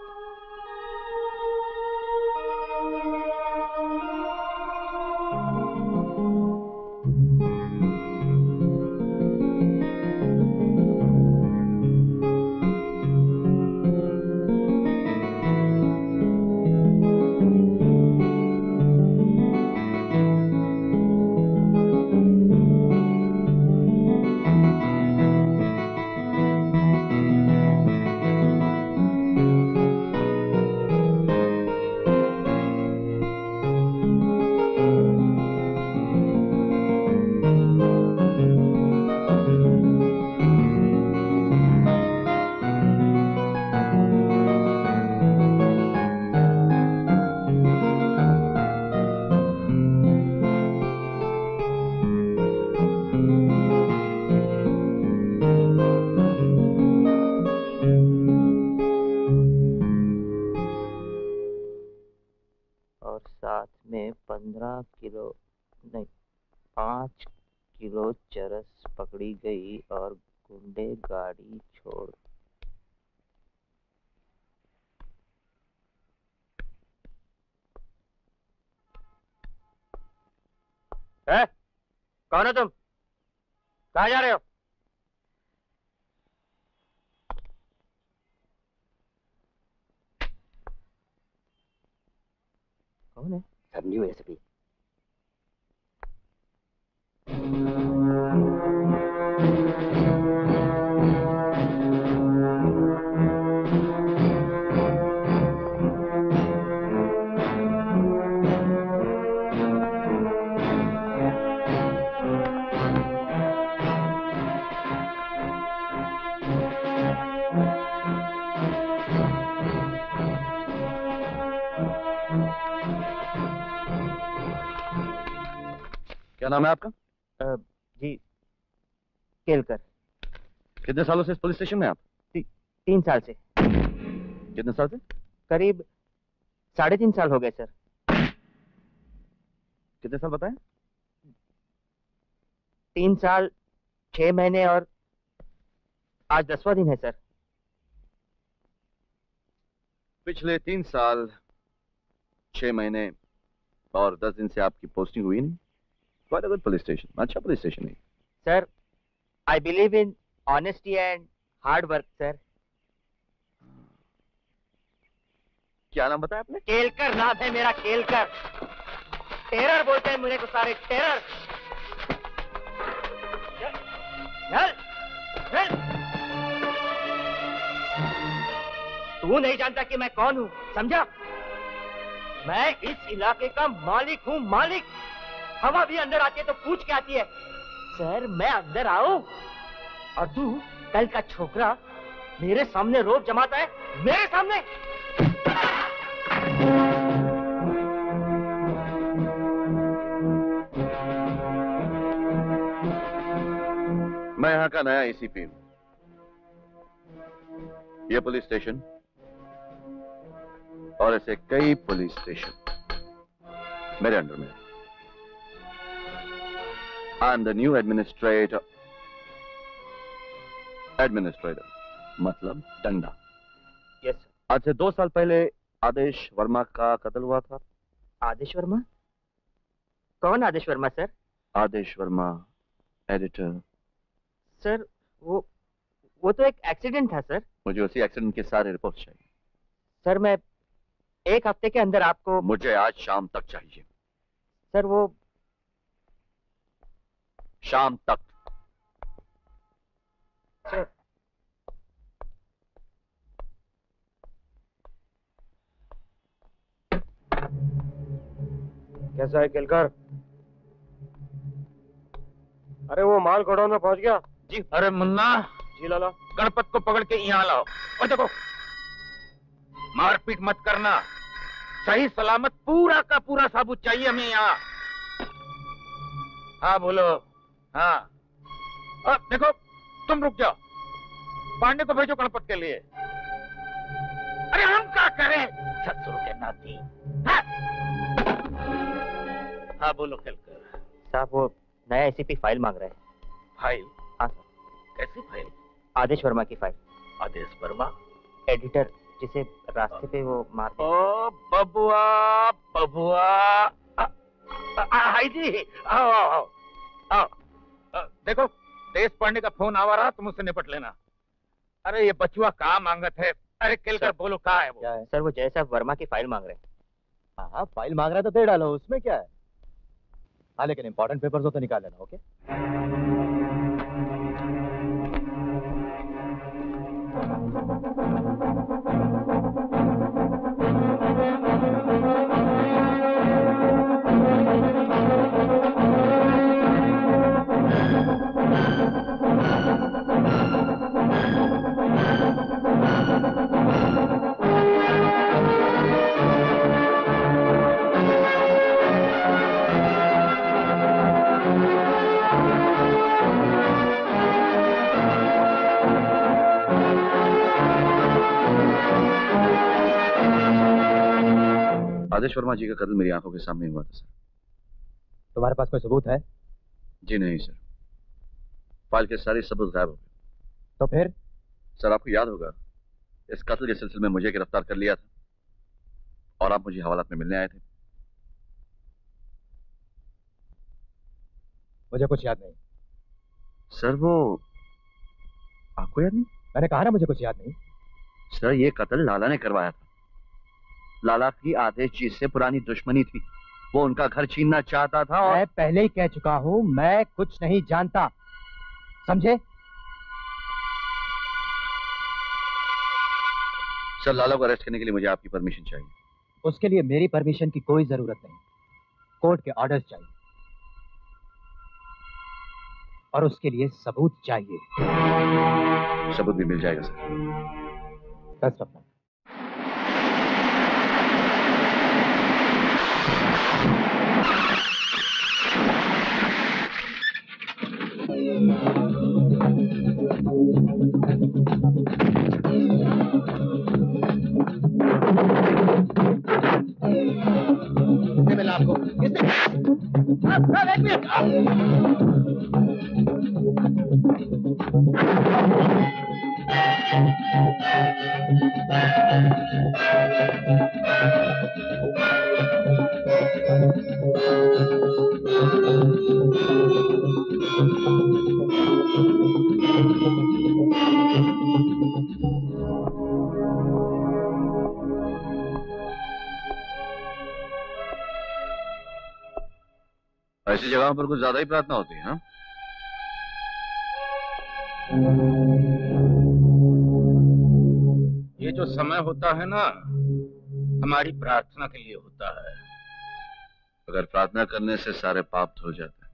और साथ में 15 किलो नहीं 5 किलो चरस पकड़ी गई और गुंडे गाड़ी छोड़। कौन हो तुम? कहाँ जा रहे हो? कौन है? सब न्यू एसपी। क्या नाम है आपका? जी केलकर। कितने सालों से इस पुलिस स्टेशन में आप? 3 साल से। कितने साल से? करीब 3.5 साल हो गए सर। कितने साल बताएं? 3 साल 6 महीने और आज 10वां दिन है सर। पिछले 3 साल 6 महीने और 10 दिन से आपकी पोस्टिंग हुई नहीं? Quite a good police station, अच्छा पुलिस स्टेशन है sir. I believe in honesty and hard work sir. क्या नाम बताया आपने? केलकर नाम है मेरा, केलकर। टेरर बोलते हैं मुझे को सारे, टेरर। चल, चल। तू नहीं जानता कि मैं कौन हूँ, समझा? मैं इस इलाके का मालिक हूँ, मालिक। हवा भी अंदर आती है तो पूछ के आती है। सर मैं अंदर आऊं और तू कल का छोकरा मेरे सामने रोब जमाता है, मेरे सामने। मैं यहाँ का नया एसीपी हूँ। ये पुलिस स्टेशन और ऐसे कई पुलिस स्टेशन मेरे अंडर में। I am the new administrator मतलब डंडा। यस। आज से 2 साल पहले आदेश वर्मा का कत्ल हुआ था। आदेश वर्मा? कौन Aadesh Verma sir? Aadesh Verma editor. Sir वो तो एक एक्सीडेंट था सर। मुझे उसी एक्सीडेंट के सारे रिपोर्ट चाहिए। सर मैं 1 हफ्ते के अंदर आपको। मुझे आज शाम तक चाहिए। सर वो शाम तक। सर कैसा है केलकर? अरे वो माल गोडाउन में पहुंच गया? जी। अरे मुन्ना। जी लाला। गणपत को पकड़ के यहाँ लाओ और देखो मारपीट मत करना, सही सलामत पूरा का पूरा साबुत चाहिए हमें यहाँ। हाँ बोलो। हाँ देखो तुम रुक जाओ, पांडे को भेजो गणपत के लिए। अरे हम क्या करें ससुर के नाती। हाँ बोलो केलकर। साहब वो नया एसीपी फाइल मांग रहे हैं। फाइल? हाँ सर। कैसी फाइल? आदेश वर्मा की फाइल। आदेश वर्मा एडिटर जिसे रास्ते पे वो मार दिया। ओ बबुआ बबुआ। हाई जी आओ आओ आओ। देखो देश पांडे का फोन आवा रहा, तुम उससे निपट लेना। अरे ये बचुआ कहाँ मांगत है? अरे केलकर बोलो कहाँ है वो? क्या है? सर वो जय साहब वर्मा की फाइल मांग रहे हैं। हाँ फाइल मांग रहा है तो दे डालो, उसमें क्या है। हाँ लेकिन इंपॉर्टेंट पेपर्स हो तो निकाल लेना। ओके आदेश वर्मा जी का कत्ल मेरी आंखों के सामने हुआ था सर। तुम्हारे पास कोई सबूत है? जी नहीं सर, फाइल के सारे सबूत गायब हो गए। तो फिर? सर आपको याद होगा इस कत्ल के सिलसिले में मुझे गिरफ्तार कर लिया था और आप मुझे हवालात में मिलने आए थे। मुझे कुछ याद नहीं। सर वो आपको याद नहीं? मैंने कहा ना मुझे कुछ याद नहीं। सर ये कत्ल लाला ने करवाया था। लाला की आदेश जी से पुरानी दुश्मनी थी, वो उनका घर छीनना चाहता था और मैं पहले ही कह चुका हूं मैं कुछ नहीं जानता, समझे? सर लाला को अरेस्ट करने के लिए मुझे आपकी परमिशन चाहिए। उसके लिए मेरी परमिशन की कोई जरूरत नहीं, कोर्ट के ऑर्डर्स चाहिए और उसके लिए सबूत चाहिए। सबूत भी मिल जाएगा सर। Best of luck. किसने मिला आपको? किसने? एक मिनट। ऐसी जगहों पर कुछ ज्यादा ही प्रार्थना होती है, हाँ? ये जो समय होता है ना, हमारी प्रार्थना के लिए होता है। अगर प्रार्थना करने से सारे पाप धुल जाते हैं,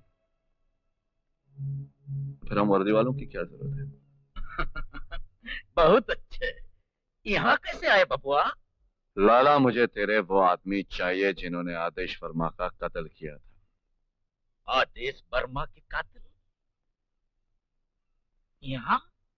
फिर हम वर्दी वालों की क्या जरूरत है? बहुत अच्छे। यहाँ कैसे आए बबुआ? लाला, मुझे तेरे वो आदमी चाहिए जिन्होंने आदेश वर्मा का कत्ल किया था। आदेश वर्मा के कातिल यहाँ?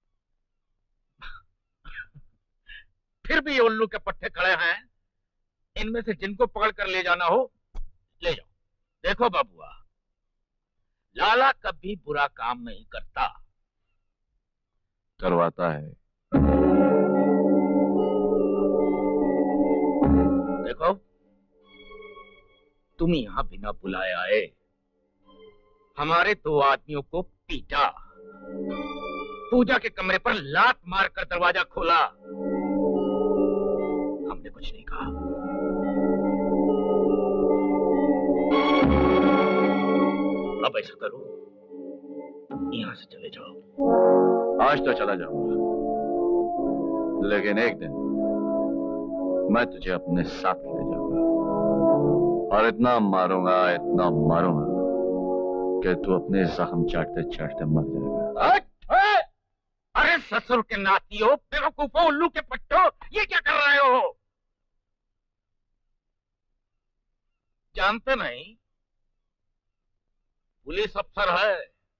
फिर भी ये उल्लू के पट्टे खड़े हैं। इनमें से जिनको पकड़ कर ले जाना हो ले जाओ। देखो बबुआ, लाला कभी बुरा काम नहीं करता। करवाता है। देखो, तुम यहाँ बिना बुलाए आए, हमारे 2 आदमियों को पीटा, पूजा के कमरे पर लात मारकर दरवाजा खोला। हमने कुछ नहीं कहा। अब ऐसा करो, यहाँ से चले जाओ। आज तो चला जाऊंगा, लेकिन एक दिन मैं तुझे अपने साथ ले जाऊंगा और इतना मारूंगा कि तू अपने जख्म चाटते चाटते मर जाएगा। अरे ससुर के नातियों, बेवकूफों, उल्लू के पट्टों, ये क्या कर रहे हो? जानते नहीं, पुलिस अफसर है,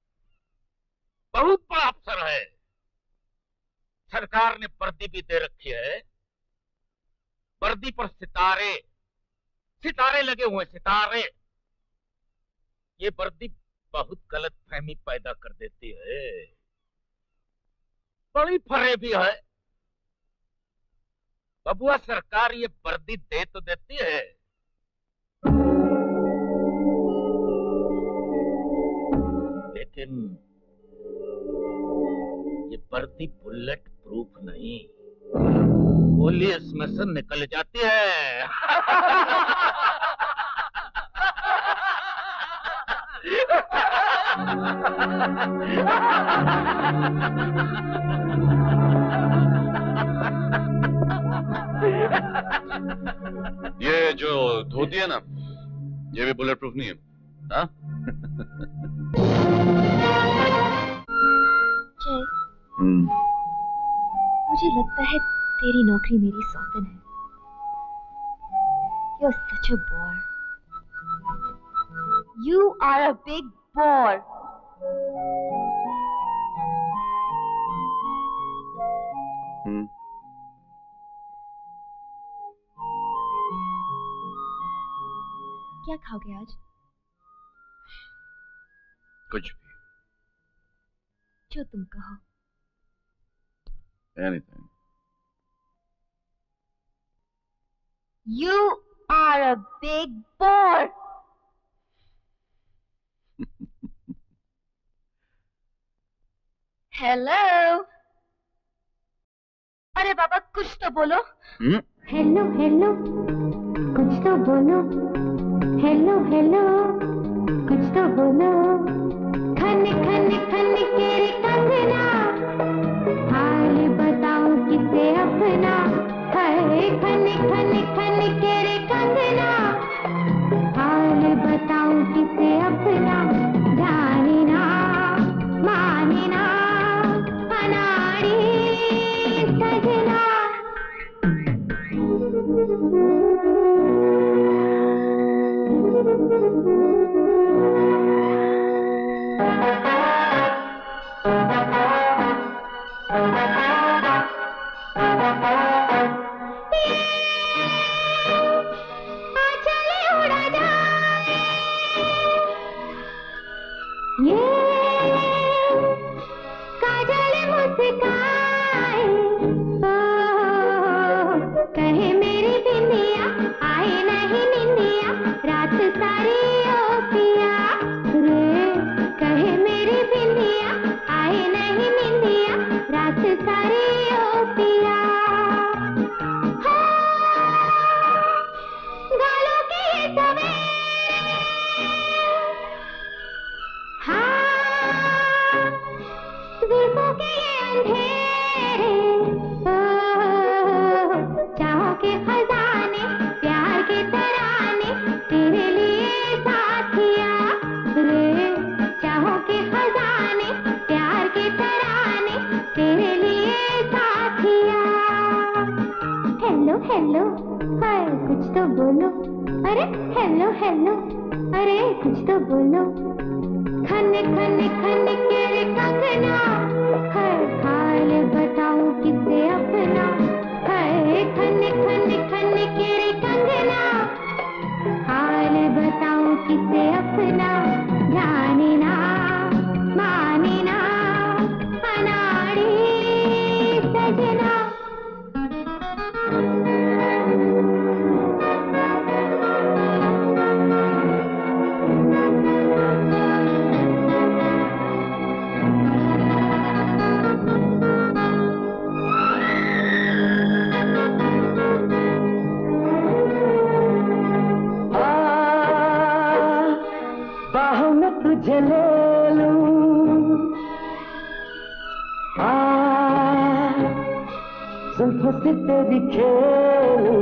बहुत बड़ा अफसर है। सरकार ने वर्दी भी दे रखी है। वर्दी पर सितारे सितारे लगे हुए, सितारे। ये वर्दी बहुत गलत फहमी पैदा कर देती है। बड़ी फरेबी है बबुआ। सरकार ये वर्दी दे तो देती है, लेकिन ये वर्दी बुलेट प्रूफ नहीं। गोली इसमें से निकल जाती है। ये जो धोती है ना, ये भी बुलेट प्रूफ नहीं है, हाँ? जय, मुझे लगता है तेरी नौकरी मेरी सौतन है। You're such a bore. You are a big bore. क्या खाओगे आज? कुछ भी। जो तुम कहो। Anything. You are a big bore. Hello. अरे बाबा, कुछ तो बोलो। हेलो हेलो, कुछ तो बोलो। हेलो हेलो, कुछ तो बोलो। खन खन खन केरी कंगना, हाल बताऊं किसे अपना। है खन खन खन केरी कंगना, हाल बताऊं किसे अपना। जाने ना माने ना अनाड़ी सजना। मुस्काए, ओ कहे मेरी बिंदिया, आए नहीं निंदिया, रात सारी ओ पिया रे, कहे मेरी बिंदिया, आए नहीं निंदिया, रात सारी ओ पिया। गालों के ये सवेरे, हाँ जुल्फों के ये अंधेरे, चाहों के खजाने, प्यार के तराने, तेरे लिए साथिया रे, चाहों के खजाने, प्यार के तराने, तेरे लिए साथिया। हेलो हेलो, हाय कुछ तो बोलो, अरे हेलो हेलो, अरे कुछ तो बोलो, खन खन खन के रे कंगना, हर हाल बताऊं किसे अपना, हाय खन खन खन के रे कंगना, हाल बताऊं किसे अपना, जाने ना माने ना अनाड़ी सजना। बाहों में तुझे ले लूं, जुल्फों से तेरी खेलूं,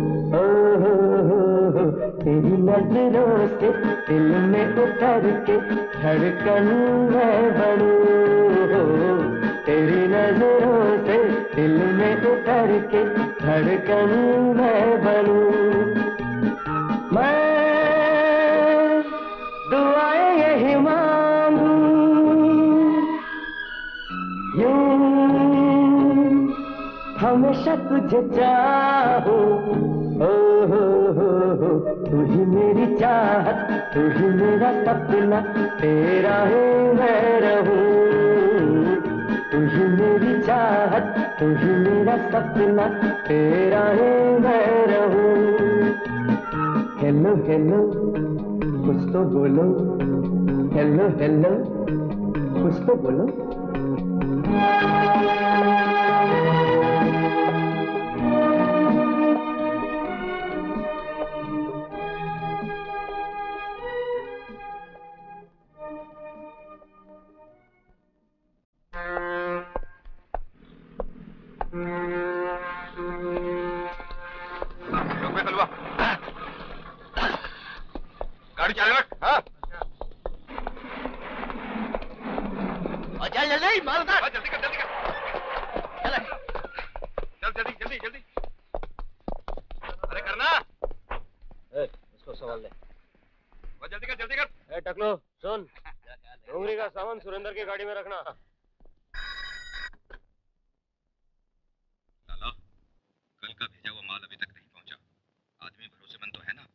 तेरी नजरों से दिल में उतर के धड़कन में बनूं, तेरी नजरों से दिल में उतर के धड़कन में बनूं। मैं दुआएं यही मांगूं, यूं हमेशा तुझे चाहूं, हो तू ही मेरी चाहत, तू ही मेरा सपना, तेरा ही मैं रहूं, तू ही मेरी चाहत, तू ही मेरा सपना, तेरा ही मैं रहूं। हेलो हेलो कुछ तो बोलो, हेलो हेलो कुछ तो बोलो। गाड़ी चालू रख। हाँ चल जल्दी माल उतार। जल्दी कर जल्दी कर, चल जल्दी जल्दी जल्दी, अरे करना। इसको सवाल दे। जल्दी कर जल्दी कर। ए टकलो सुन, डोंगरी का सामान सुरेंद्र की गाड़ी में रखना। लाला, कल का भेजा हुआ माल अभी तक नहीं पहुंचा, आदमी भरोसेमंद तो है ना?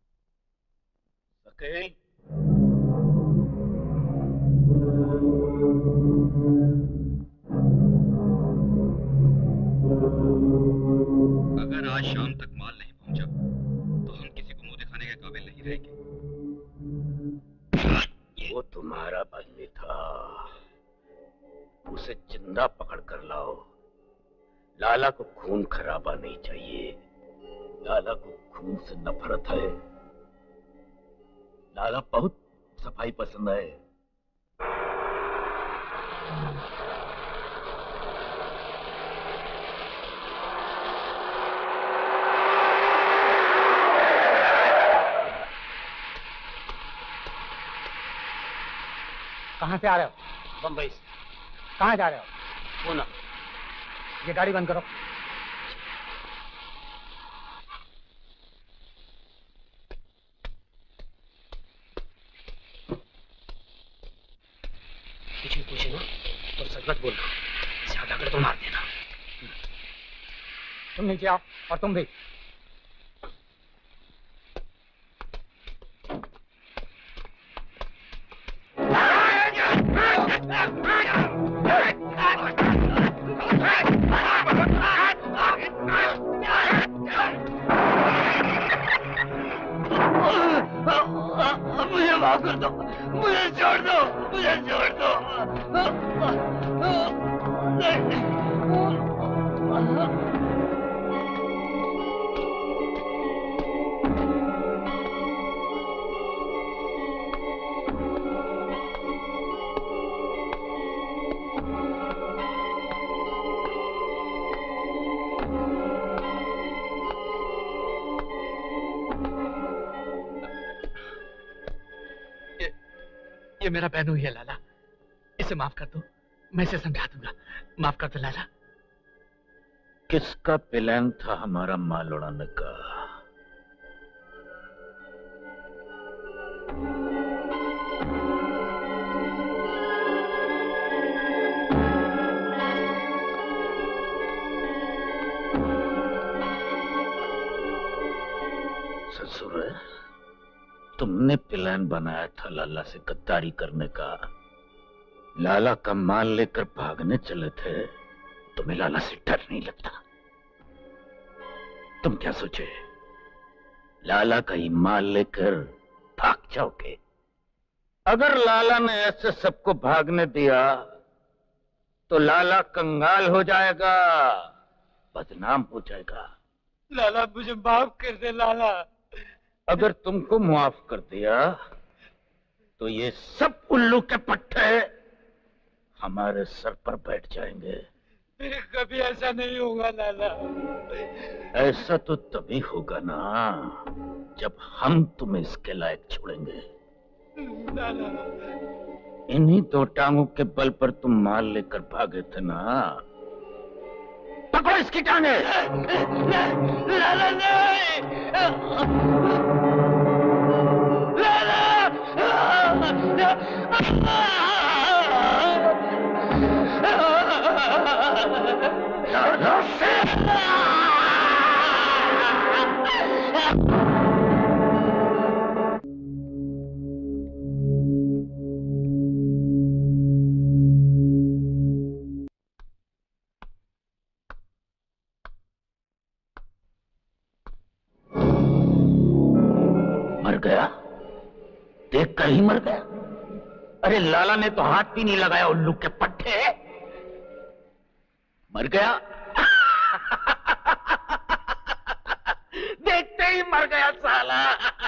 सके अगर आज शाम तक माल नहीं पहुंचा तो हम किसी को मुंह दिखाने के काबिल नहीं रहेंगे। वो तुम्हारा बदली था, उसे जिंदा पकड़ कर लाओ। लाला को खून खराबा नहीं चाहिए, लाला को खून से नफरत है। लाला बहुत सफाई पसंद है। कहाँ से आ रहे हो? बंबई से। कहाँ जा रहे हो? पूना। ये गाड़ी बंद करो। कुछ भी पूछे ना तो सच बात बोलना, ज्यादा कर तो मार देना। तुम नीचे आओ और तुम भी। छोड़ दो। ये मेरा बहनू ही है लाला, इसे माफ कर दो, मैं इसे समझा दूंगा। माफ कर दो लाला। किसका प्लान था हमारा माल उड़ाने का? ससुर, तुमने प्लान बनाया था लाला से गद्दारी करने का। लाला का माल लेकर भागने चले थे, तुम्हें लाला से डर नहीं लगता? तुम क्या सोचे, लाला का ही माल लेकर भाग जाओगे? अगर लाला ने ऐसे सबको भागने दिया तो लाला कंगाल हो जाएगा, बदनाम हो जाएगा। लाला मुझे माफ कर दे लाला। अगर तुमको माफ कर दिया तो ये सब उल्लू के पट्टे हमारे सर पर बैठ जाएंगे। कभी ऐसा नहीं होगा लाला। ऐसा तो तभी होगा ना जब हम तुम्हें इसके लायक छोड़ेंगे। लाला, इन्हीं दो टांगों के बल पर तुम माल लेकर भागे थे ना। पकड़ो इसकी टांगे। लाला नहीं। मर गया, देखकर ही मर गया। अरे लाला ने तो हाथ भी नहीं लगाया उल्लू के पट्टे, मर गया। देखते ही मर गया साला।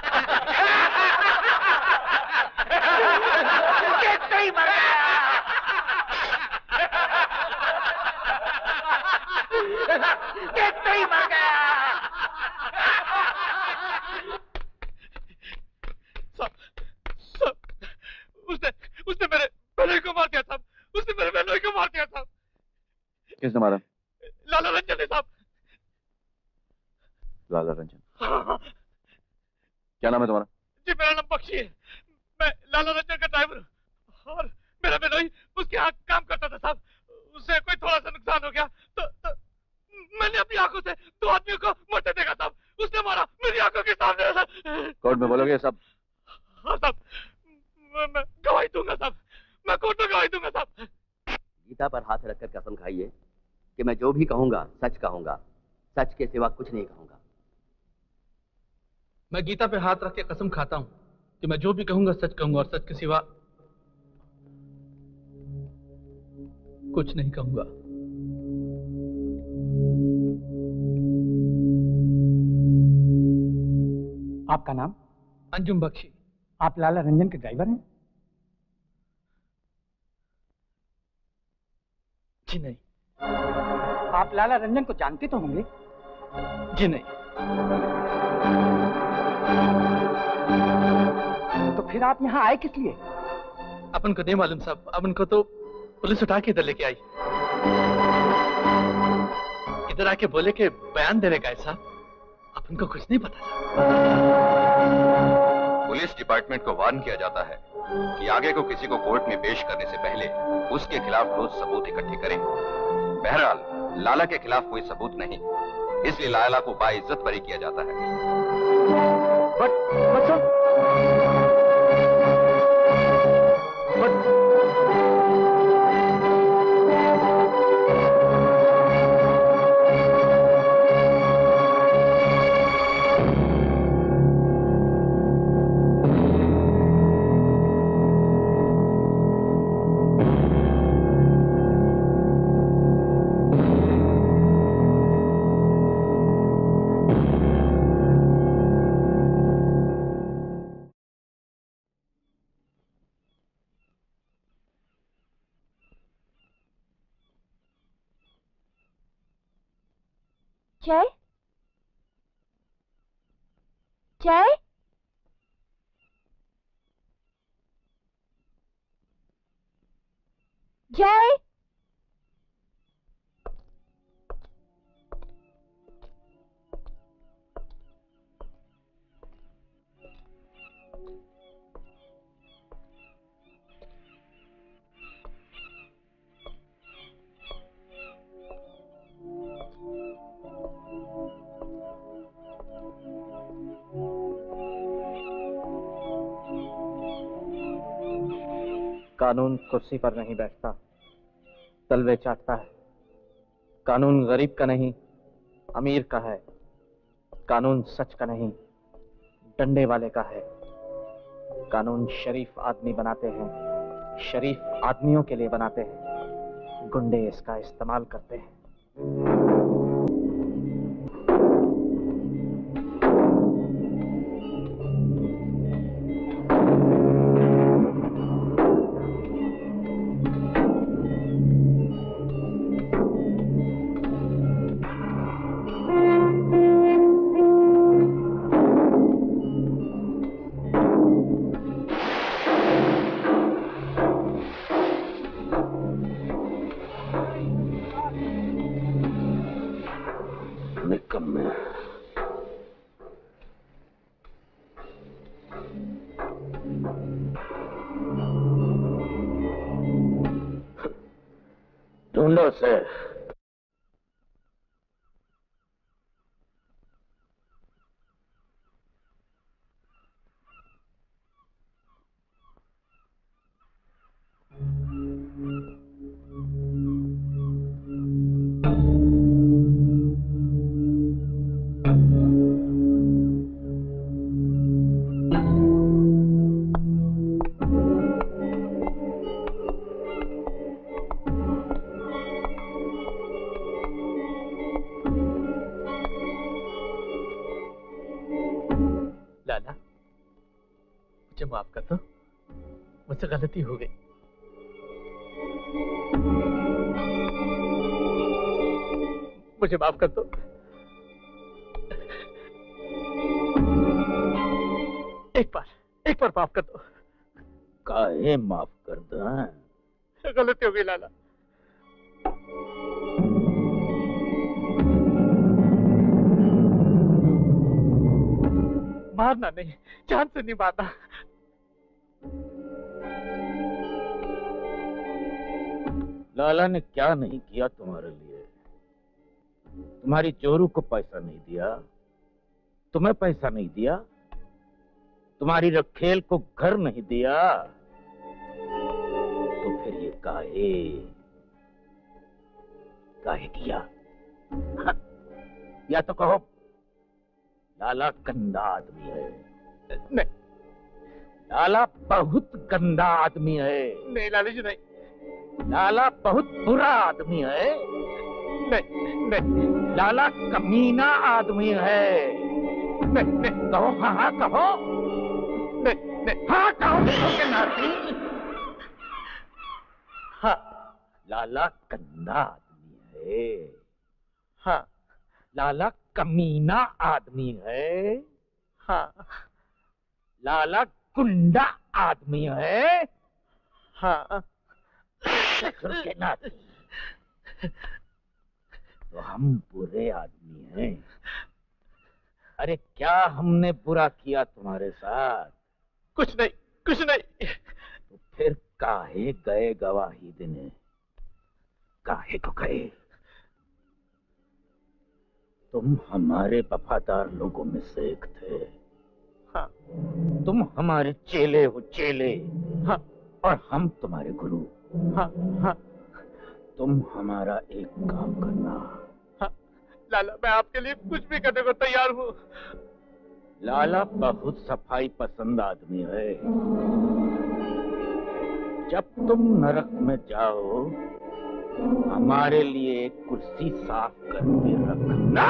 देखते ही मर गया। देखते ही मर गया। उसने मेरे बहनोई को मार दिया साहब। उसने मेरे बहनोई को मार दिया साहब। किसने मारा? लाला रंजन ने साहब। लाला रंजन? क्या नाम है तुम्हारा? जी मेरा नाम बख्शी है। मैं लाला रंजन का ड्राइवर हूँ और मेरा बहनोई उसके यहाँ काम करता था साहब। उससे कोई थोड़ा सा नुकसान हो गया तो मैंने अपनी आंखों से दो आदमियों को मरते देखा साहब। उसने मारा मेरी आंखों के सामने। कोर्ट में बोलोगे सब? हाँ साहब, मैं गवाही दूंगा साहब। मैं कोर्ट में गवाही दूंगा साहब। गीता पर हाथ रखकर कसम खाइए कि मैं जो भी कहूंगा सच कहूंगा, सच के सिवा कुछ नहीं कहूंगा। मैं गीता पे हाथ रख के कसम खाता हूं कि मैं जो भी कहूंगा सच कहूंगा और सच के सिवा कुछ नहीं कहूंगा। आपका नाम? अंजुम बख्शी। आप लाला रंजन के ड्राइवर हैं? जी नहीं। आप लाला रंजन को जानते तो होंगे? जी नहीं। तो फिर आप यहाँ आए किस लिए? अपन को नहीं मालूम साहब। अपन को तो पुलिस उठा के इधर लेके आई। इधर आके बोले के बयान देने का है साहब। अपन को कुछ नहीं पता पुलिस डिपार्टमेंट को वार्न किया जाता है कि आगे को किसी को कोर्ट में पेश करने से पहले उसके खिलाफ ठोस सबूत इकट्ठे करें। बहरहाल लाला के खिलाफ कोई सबूत नहीं, इसलिए लाला को बाइज्जत बरी किया जाता है। जय जय जय कानून कुर्सी पर नहीं बैठता, तलवे चाटता है। कानून गरीब का नहीं, अमीर का है। कानून सच का नहीं, डंडे वाले का है। कानून शरीफ आदमी बनाते हैं, शरीफ आदमियों के लिए बनाते हैं। गुंडे इसका इस्तेमाल करते हैं। ढूंढो से माफ कर दो, मुझसे गलती हो गई। मुझे माफ कर दो। एक बार माफ कर दो। काहे माफ कर दो? गलती हो गई लाला। मारना नहीं, जान से नहीं मारना। लाला ने क्या नहीं किया तुम्हारे लिए? तुम्हारी चोरू को पैसा नहीं दिया, तुम्हें पैसा नहीं दिया, तुम्हारी रखेल को घर नहीं दिया, तो फिर ये काहे किया? हाँ, या तो कहो लाला गंदा आदमी है। नहीं, लाला बहुत गंदा आदमी है। नहीं लाला जी, नहीं। लाला बहुत बुरा आदमी है। नहीं, लाला कमीना आदमी है। नहीं, कहो हाँ कहो। नहीं, हाँ कहो के नाती। हाँ, लाला गंदा आदमी है। हाँ, लाला कमीना आदमी है। हाँ, लाला गुंडा आदमी है। हाँ, के नाती। तो हम बुरे आदमी हैं। अरे क्या हमने बुरा किया तुम्हारे साथ? कुछ नहीं। तो फिर काहे गए गवाही देने? काहे को गए? तुम हमारे वफादार लोगों में से एक थे। हाँ। तुम हमारे चेले हो, चेले। हाँ। और हम तुम्हारे गुरु। हाँ, हाँ। तुम हमारा एक काम करना। हाँ, लाला मैं आपके लिए कुछ भी करने को तैयार हूँ। लाला बहुत सफाई पसंद आदमी है। जब तुम नरक में जाओ, हमारे लिए एक कुर्सी साफ करके रखना।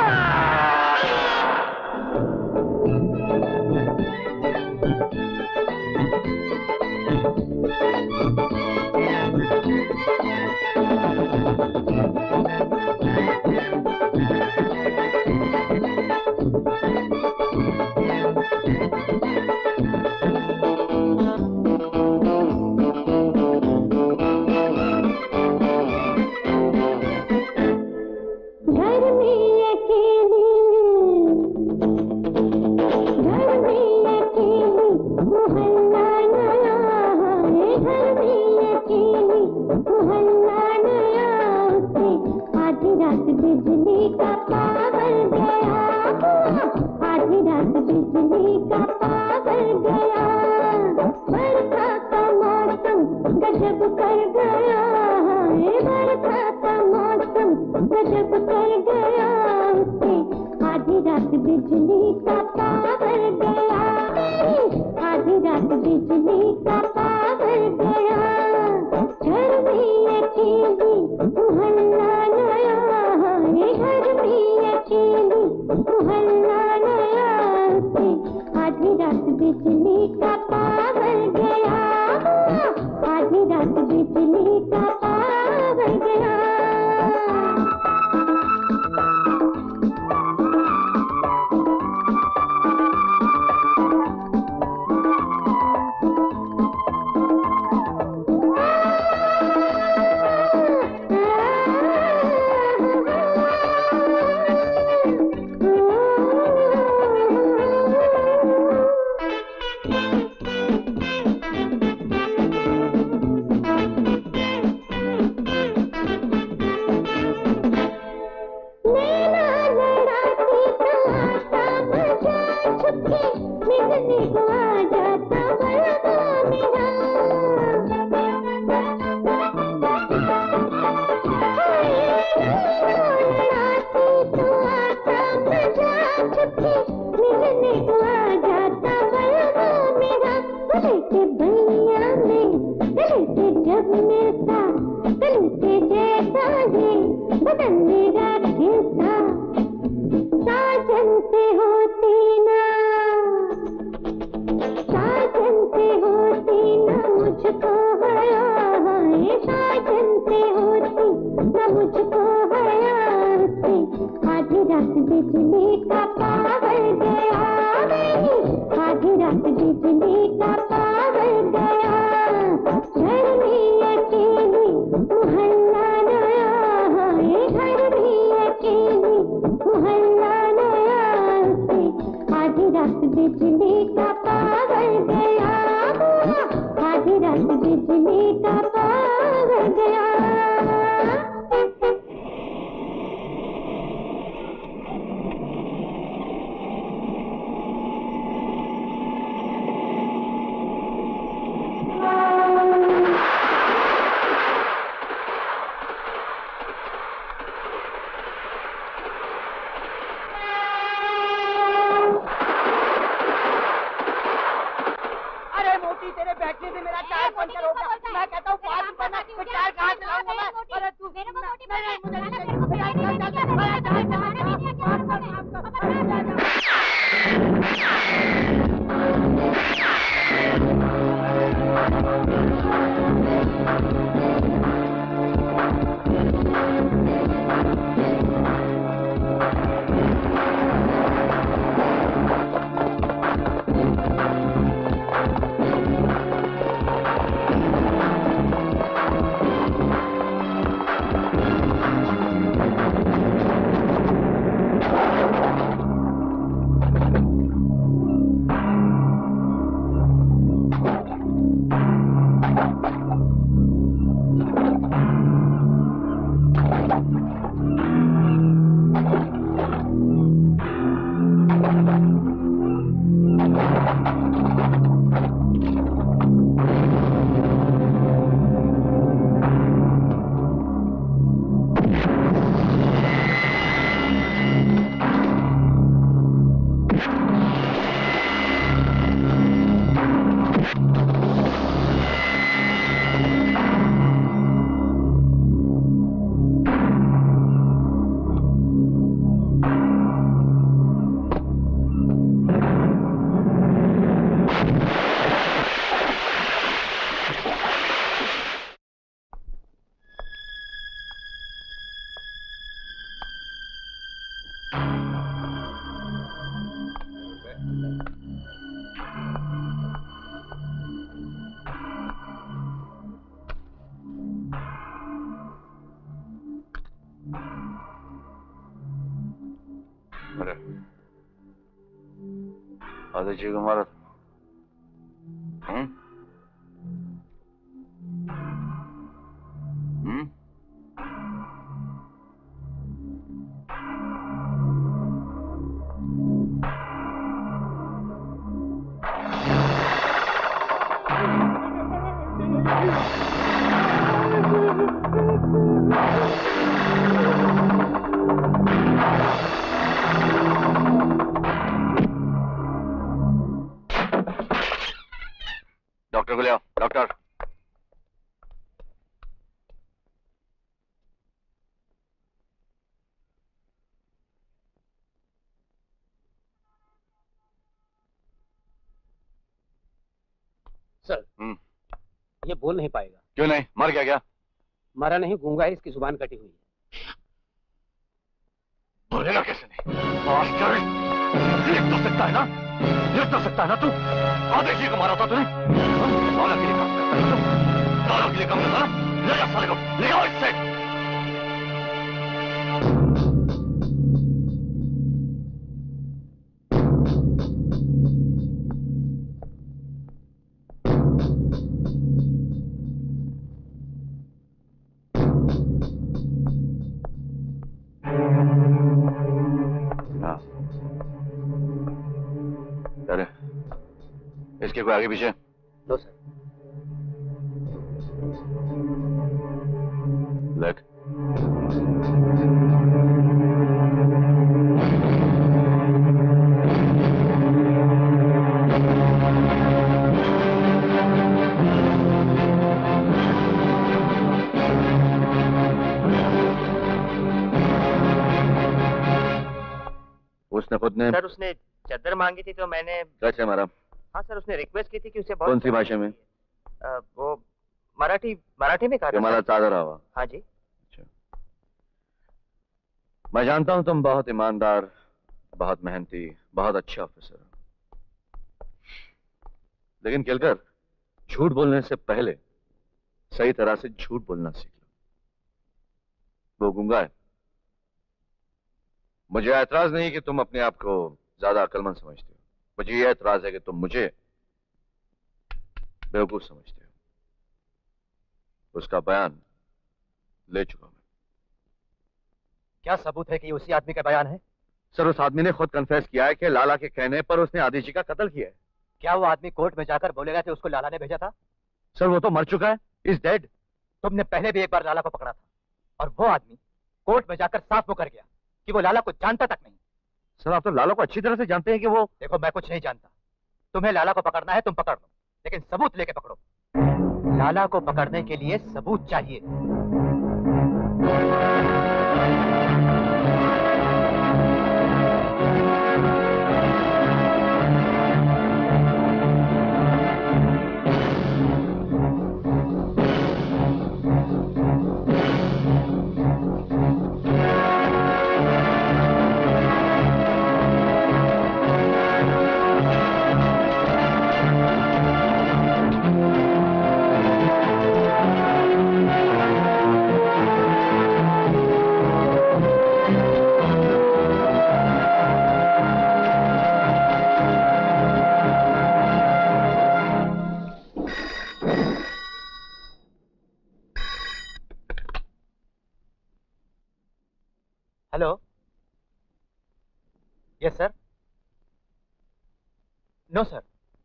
रात बिजली का पावर गया, आधी रात बिजली का पावर गया, बरखा का मौसम गजब कर गया, बरखा का मौसम गजब कर गया, आधी रात बिजली का पावर गया, आधी रात बिजली का पावर गया, घर में अकेली मोहल्ला नया, घर में अकेली मोहल्ला नया, आधी रात बिजली का पावर गया, आधी रात बिजली का पावर गया। आदित्य कुमार सर ये बोल नहीं पाएगा। क्यों नहीं? मर गया क्या? मरा नहीं, गूंगा है, इसकी जुबान कटी हुई है। बोलेगा कैसे नहीं? लिख तो सकता है ना? लिख तो सकता है ना तू? आदेश जी को मारा था तूने? लाला के लिए काम करता है तू? लाला के लिए काम करता ना? ले जा साले को, ले आओ इससे। इसके कोई आगे पीछे? No sir. लेग। उसने खुद ने? सर उसने चादर मांगी थी तो मैंने। कैसे मारा? हाँ सर, उसने रिक्वेस्ट की थी कि उसे बहुत। कौन सी भाषा में? वो मराठी में कहा था। हमारा चादर आवा। हाँ जी। अच्छा। मैं जानता हूँ तुम बहुत ईमानदार, बहुत मेहनती, बहुत अच्छे ऑफिसर, लेकिन केलकर झूठ बोलने से पहले सही तरह से झूठ बोलना सीख लो। वो गूंगा है। मुझे ऐतराज नहीं कि तुम अपने आप को ज्यादा अक्लमंद समझते हो, मुझे यह ऐतराज है कि तुम मुझे बेवकूफ समझते हो। उसका बयान ले चुका मैं। क्या सबूत है कि उसी आदमी का बयान है? सर, उस आदमी ने खुद कन्फेस किया है कि लाला के कहने पर उसने आदिल जी का कत्ल किया है। क्या वो आदमी कोर्ट में जाकर बोलेगा कि उसको लाला ने भेजा था? सर, वो तो मर चुका है, इज डेड। तुमने पहले भी एक बार लाला को पकड़ा था और वो आदमी कोर्ट में जाकर साफ मुकर गया कि वो लाला को जानता तक नहीं। सर, आप तो लाला को अच्छी तरह से जानते हैं कि वो। देखो, मैं कुछ नहीं जानता। तुम्हें लाला को पकड़ना है, तुम पकड़ लो, लेकिन सबूत लेके पकड़ो। लाला को पकड़ने के लिए सबूत चाहिए। Hello, yes sir. No sir,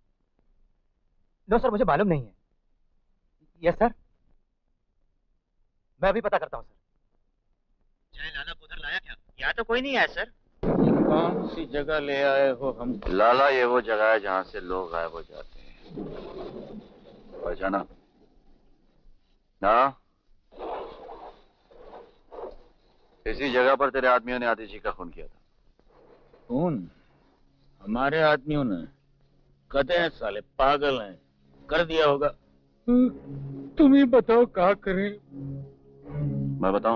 no sir, मुझे मालूम नहीं है। यस सर, मैं अभी पता करता हूँ सर। चाहे लाला को उधर लाया क्या? यहाँ तो कोई नहीं आया सर। कौन सी जगह ले आए हो हम? लाला ये वो जगह है जहाँ से लोग गायब हो जाते हैं, पहचाना ना? इसी जगह पर तेरे आदमियों ने आदिल जी का खून किया था। खून? हमारे आदमियों ने? कहते हैं साले पागल हैं, कर दिया होगा। तुम ही बताओ क्या करें। मैं बताऊं?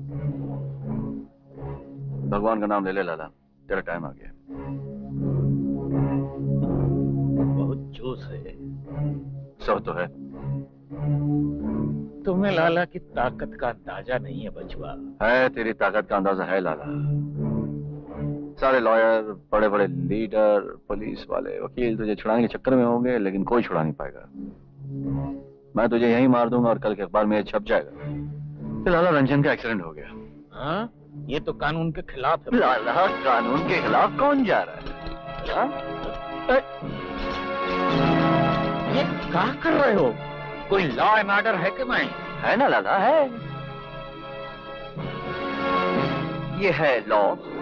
भगवान का नाम ले ले लाला, तेरा टाइम आ गया। बहुत जोश है। सब तो है। तुम्हें लाला की ताकत का अंदाजा नहीं है बचवा। है, तेरी ताकत का अंदाजा है लाला। सारे लॉयर, बड़े बड़े लीडर, पुलिस वाले, वकील तुझे छुड़ाने के चक्कर में होंगे, लेकिन कोई छुड़ा नहीं पाएगा। मैं तुझे यहीं मार दूंगा और कल के अखबार में छप जाएगा कि लाला रंजन का एक्सीडेंट हो गया। हाँ? ये तो कानून के खिलाफ है। लाला, कानून के खिलाफ कौन जा रहा है? हाँ? ये क्या कर रहे हो? कोई लॉ एंड ऑर्डर है कि नहीं? है ना लाला, है। ये है लॉ,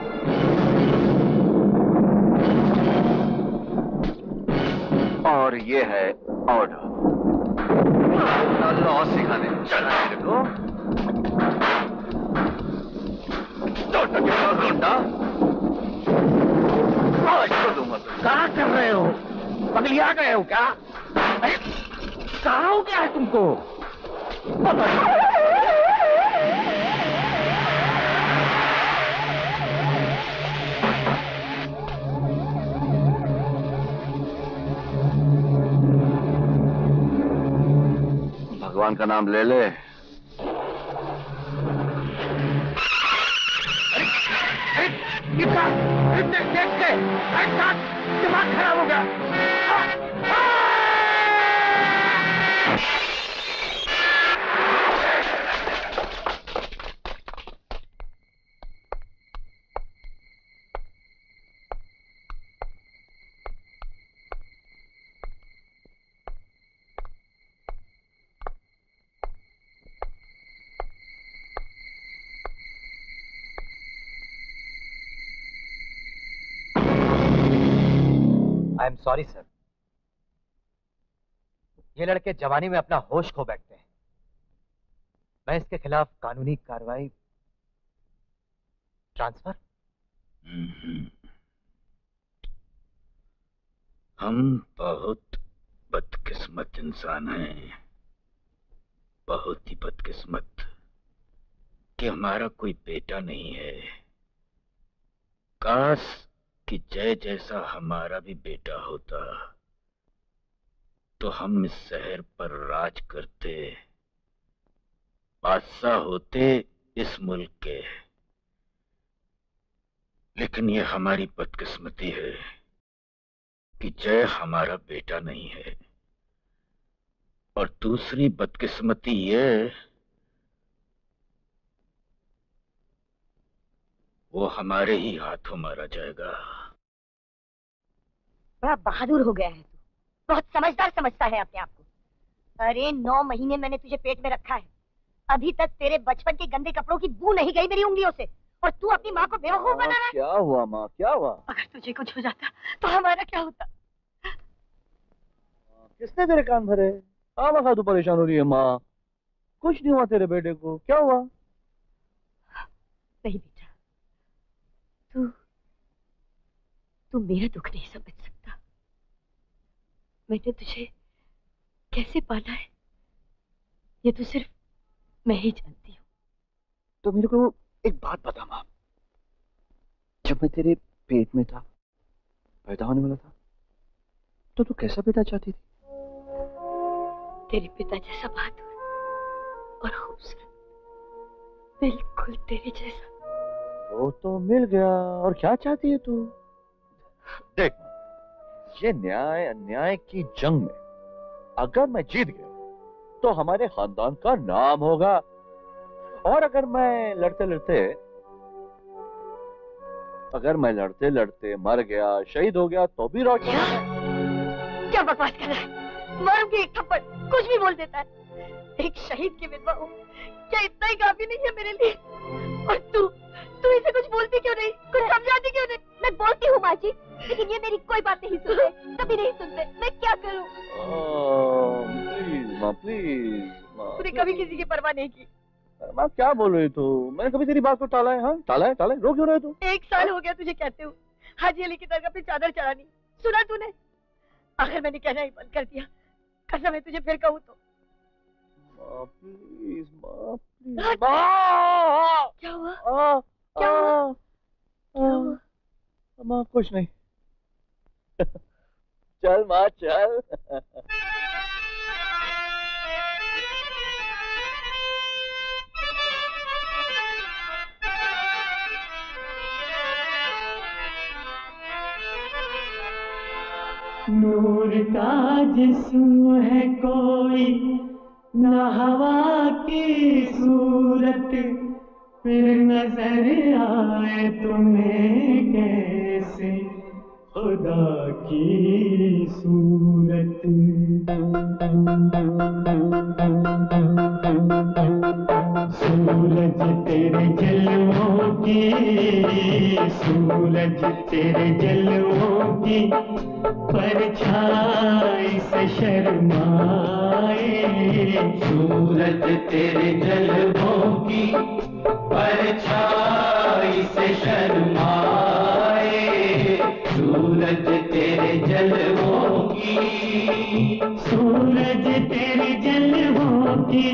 और ये है ऑर्डर। लॉ सिखाने चला मेरे को। तो गुंडा आज तो दूंगा। क्या कर रहे हो? पगलिया गए हो क्या? कहाँ हो गया है तुमको? भगवान का नाम ले ले। देख के दिमाग खराब हो गया। आई एम सॉरी सर, ये लड़के जवानी में अपना होश खो बैठते हैं। मैं इसके खिलाफ कानूनी कार्रवाई ट्रांसफर। हम बहुत बदकिस्मत इंसान हैं, बहुत ही बदकिस्मत कि हमारा कोई बेटा नहीं है। काश कि जय जैसा हमारा भी बेटा होता तो हम इस शहर पर राज करते, बादशाह होते इस मुल्क के। लेकिन ये हमारी बदकिस्मती है कि जय हमारा बेटा नहीं है, और दूसरी बदकिस्मती ये वो हमारे ही हाथों मारा जाएगा। बड़ा बहादुर हो गया है तू, बहुत समझदार समझता है अपने आप को। अरे 9 महीने मैंने तुझे पेट में रखा है, अभी तक तेरे बचपन के गंदे कपड़ों की बू नहीं गई मेरी उंगलियों से, और तू अपनी माँ को बेवकूफ बना रहा है। क्या हुआ माँ, क्या हुआ? अगर तुझे कुछ हो जाता तो हमारा क्या होता? किसने तेरे कान भरे? हाँ तू परेशान हो रही है माँ, कुछ नहीं हुआ तेरे बेटे को, क्या हुआ? नहीं बेटा, तू मेरा दुख नहीं समझ सकता। मैंने तुझे कैसे पाला है ये तो सिर्फ मैं ही जानती हूँ। तो मेरे को एक बात बता माँ, जब मैं तेरे पेट में था, पैदा होने वाला था, तो तू कैसा बेटा चाहती थी? तेरे पिता जैसा बहादुर और खूबसूरत, बिल्कुल तेरे जैसा। वो तो मिल गया, और क्या चाहती है तू? देख, ये न्याय अन्याय की जंग में अगर मैं जीत गया तो हमारे खानदान का नाम होगा, और अगर मैं लड़ते लड़ते मर गया, शहीद हो गया, तो भी रोशन है। क्या बकवास कर रहा है? मारूंगी एक थप्पड़, कुछ भी बोल देता है। एक शहीद की विधवा हूँ, क्या इतना ही काफी नहीं है मेरे लिए? और तू इसे कुछ बोलती क्यों नहीं, कुछ समझाती क्यों नहीं? मैं बोलती हूँ माँ जी, लेकिन ये मेरी कोई बात नहीं सुनते, कभी नहीं सुनते। मैं क्या करूँ? प्लीज माँ, प्लीज माँ। तूने कभी किसी की परवाह नहीं की। माँ क्या बोल रही तू? मैंने कभी तेरी बात को टाला है? हाँ टाला है, रो क्यों रहे तू? 1 साल हो गया तुझे कहते हुए हाजी अली की दरगाह पे चादर चढ़ानी, सुना तूने? आखिर मैंने कहना ही बंद कर दिया, कसम है तुझे फिर कहूँ तो। प्लीज माँ, प्लीज माँ। क्या हुआ? क्या हुआ? माँ कुछ नहीं। चल माँ चल। नूर का जिस्म है कोई, ना हवा की सूरत, फिर नजर आए तुम्हें कैसे खुदा की सूरत। सूरज तेरे जलवों की, सूरज तेरे जलवों की परछाई से शर्माए। सूरज तेरे जलवों की परछाई से शर्माए। सूरज तेरे जलवों की सूरज तेरी जलवों की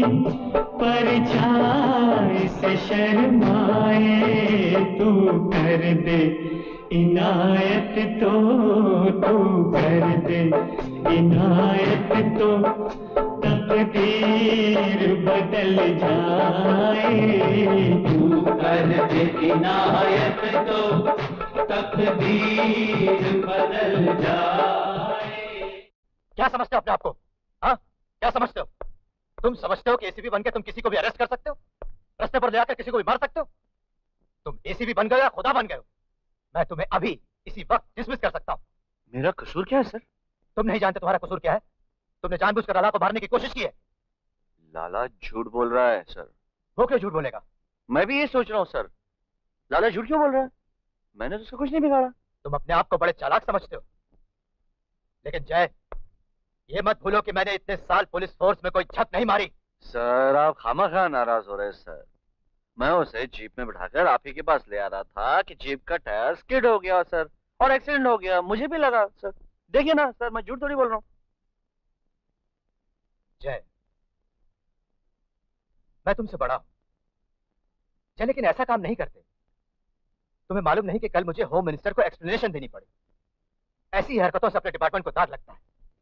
परछाई से शर्माए, तू कर दे इनायत तो, तू कर दे इनायत तो तकदीर बदल जाए, तू कर दे इनायत तो तकदीर बदल जाए। क्या समझते हो अपने आप को? हाँ, क्या समझते हो? तुम समझते हो कि एसीपी बनके तुम किसी को भी अरेस्ट कर सकते हो, रास्ते पर ले आकर किसी को भी मार सकते हो? तुम एसीपी बन गए या खुदा बन गए हो? मैं तुम्हें अभी इसी वक्त डिसमिस कर सकता हूँ। मेरा कसूर क्या है सर? तुम नहीं जानते तुम्हारा कसूर क्या है? तुमने जानबूझकर लाला को मारने की कोशिश की है। लाला झूठ बोल रहा है सर। वो क्यों झूठ बोलेगा? मैं भी ये सोच रहा हूँ सर, लाला झूठ क्यों बोल रहा है? मैंने तो उसको कुछ नहीं बिगाड़ा। तुम अपने आप को बड़े चालाक समझते हो, लेकिन जय, ये मत भूलो कि मैंने इतने साल पुलिस फोर्स में कोई छत नहीं मारी। सर आप खामखा नाराज हो रहे हैं सर। मैं उसे जीप में बिठाकर आप ही के पास ले आ रहा था कि जीप का टायर स्किड हो गया सर, और एक्सीडेंट हो गया। मुझे भी लगा सर। देखिए ना सर, मैं झूठ थोड़ी बोल रहा हूँ। जय, मैं तुमसे बड़ा हूं जय, लेकिन ऐसा काम नहीं करते। तुम्हें मालूम नहीं कि कल मुझे होम मिनिस्टर को एक्सप्लेनेशन देनी पड़ी। ऐसी हरकतों से अपने डिपार्टमेंट को दाग लगता है।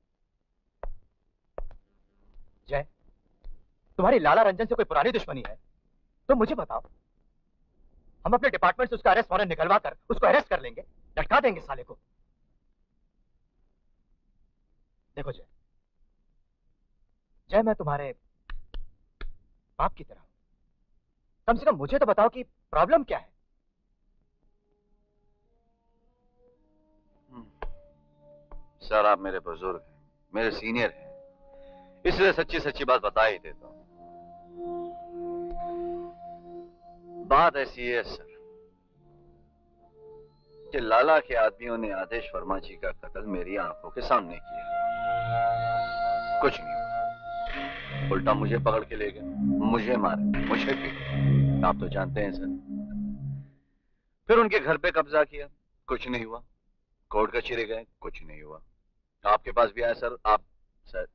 जय, तुम्हारी लाला रंजन से कोई पुरानी दुश्मनी है तो मुझे बताओ, हम अपने डिपार्टमेंट से उसका अरेस्ट वारंट निकलवा कर उसको अरेस्ट कर लेंगे, लटका देंगे साले को। देखो जय, मैं तुम्हारे बाप की तरह हूं। कम से कम मुझे तो बताओ कि प्रॉब्लम क्या है। सर आप मेरे बुजुर्ग हैं, मेरे सीनियर हैं, इसलिए सच्ची सच्ची बात बता ही देता हूं। बात ऐसी है सर कि लाला के आदमियों ने आदेश वर्मा जी का कत्ल मेरी आंखों के सामने किया। कुछ नहीं, उल्टा मुझे पकड़ के ले गए, मुझे मारे, मुझे पीटे। आप तो जानते हैं सर। फिर उनके घर पे कब्जा किया, कुछ नहीं हुआ। कोर्ट कचहरी गए, कुछ नहीं हुआ। आपके पास भी आया सर। आप सर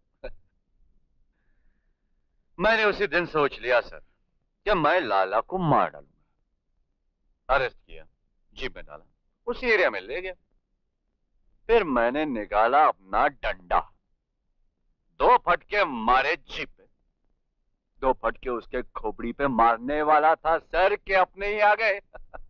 मैंने उसी दिन सोच लिया सर कि मैं लाला को मार डालूंगा। अरेस्ट किया, जीप में डाला, उसी एरिया में ले गया। फिर मैंने निकाला अपना डंडा, 2 फटके मारे जीप पे। 2 फटके उसके खोपड़ी पे मारने वाला था सर के अपने ही आ गए।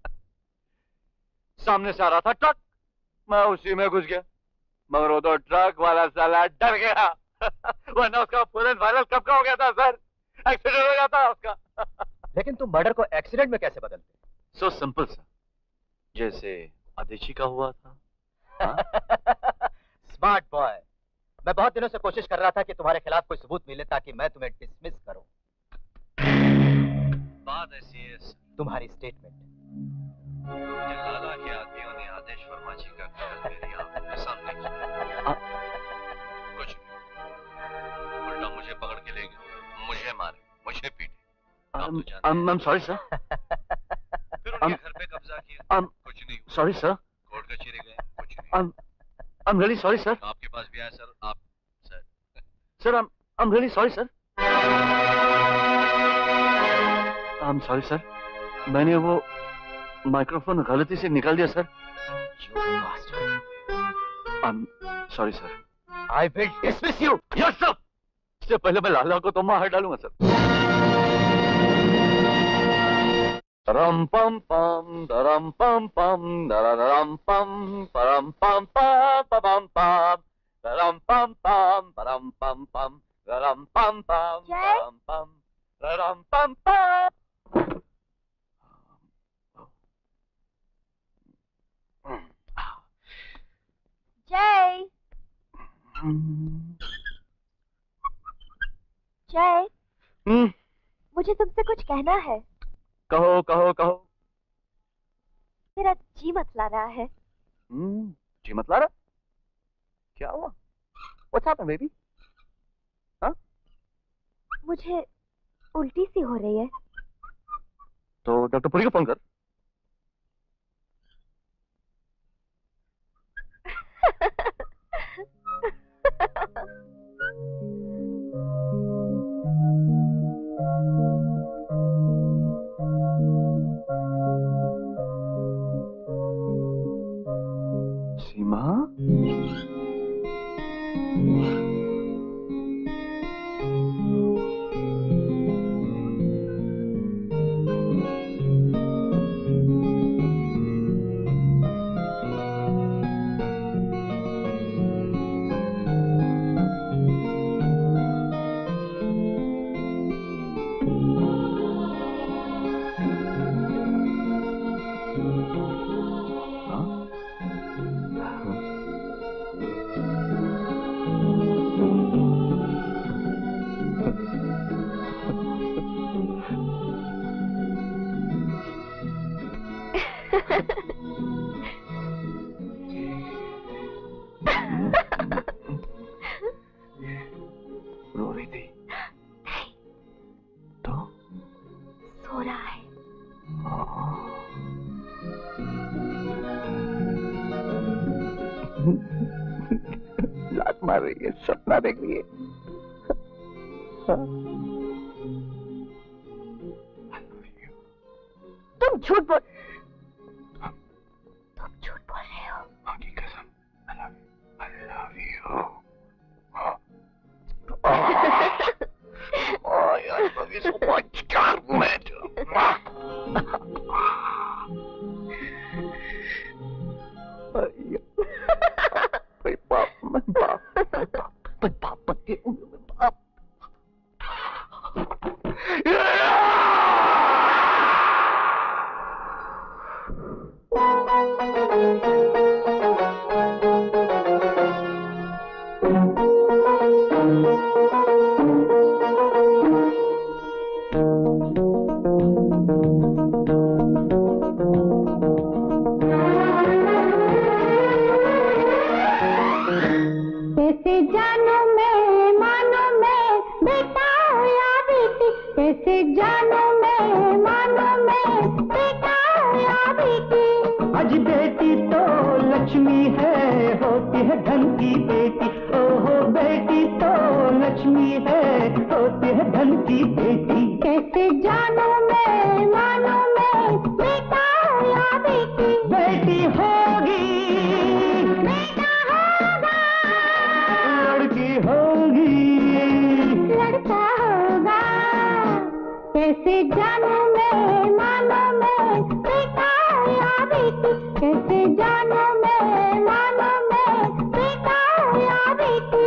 सामने से आ रहा था ट्रक, मैं उसी में घुस गया, मगर वो तो ट्रक वाला साला डर गया। वरना उसका फौरन वायरल कब का हो गया था सर, एक्सीडेंट हो जाता उसका। लेकिन तुम मर्डर को एक्सीडेंट में कैसे बदलते? सो सिंपल सर, जैसे अदिति का हुआ था। Smart boy. मैं बहुत दिनों से कोशिश कर रहा था कि तुम्हारे खिलाफ कोई सबूत मिले ताकि मैं तुम्हें डिसमिस करूं। बात ऐसी है सर, तुम्हारी स्टेटमेंट लाला के आदमियों ने आदेश वर्मा जी का कत्ल मेरी आंखों के सामने किया। कुछ नहीं, उल्टा मुझे पकड़ के ले गए, मुझे मारे, मुझे पीटे। I'm sorry sir. फिर उनके घर पे कब्जा किया, कुछ नहीं हुआ। Sorry sir. कोर्ट कचहरी गए, कुछ नहीं। I'm really sorry sir. आपके पास भी आया सर। आप sir Sir, I'm really sorry sir. I'm sorry sir. मैंने वो माइक्रोफोन गलती से निकाल दिया sir. I'm sorry sir. I will dismiss you. Yes sir. इससे पहले मैं लाला को तो मार डालूंगा sir. Ram pam pam, daram pam pam, dararam pam, param pam pam, pam pam, daram pam pam, param pam pam, daram pam pam, param pam, daram pam pam. जय, जय, मुझे तुमसे कुछ कहना है। कहो कहो कहो। मेरा जी मतला रहा है। जी मतला रहा? क्या हुआ? What's happened, baby? हाँ? मुझे उल्टी सी हो रही है। तो डॉक्टर पुरी को फोन कर। लात मार रही है, सपना देख रही है। तुम झूठ बोल रहे हो। माँ की कसम, I love you. Oh, I love you so much. God, man. मैं बाप बन के बाप। कैसे जानूं मैं, मानूं मैं, बेटा या बेटी, कैसे जानूं मैं, मानूं मैं, बेटा या बेटी। आज बेटी तो लक्ष्मी है, होती है धन की बेटी। ओहो बेटी तो लक्ष्मी है, होती है धन की बेटी। कैसे जानूं मैं, मानूं मैं, बेटा या बेटी। बेटी होगी, बेटा होगा, लड़की होगी, लड़का होगा। कैसे जानूं मैं, मानूं मैं, बेटा या बेटी। कैसे जानूं मैं, मानूं मैं, बेटा या बेटी।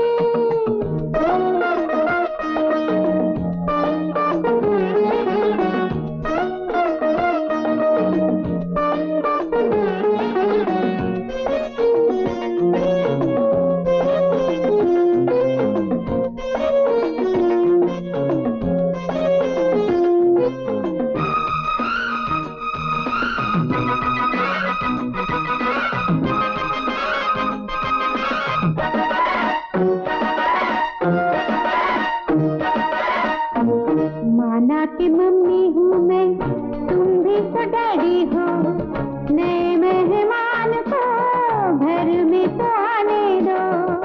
माना कि मम्मी हूँ मैं, तुम भी तो डैडी हो। नए मेहमान को घर में तो आने दो।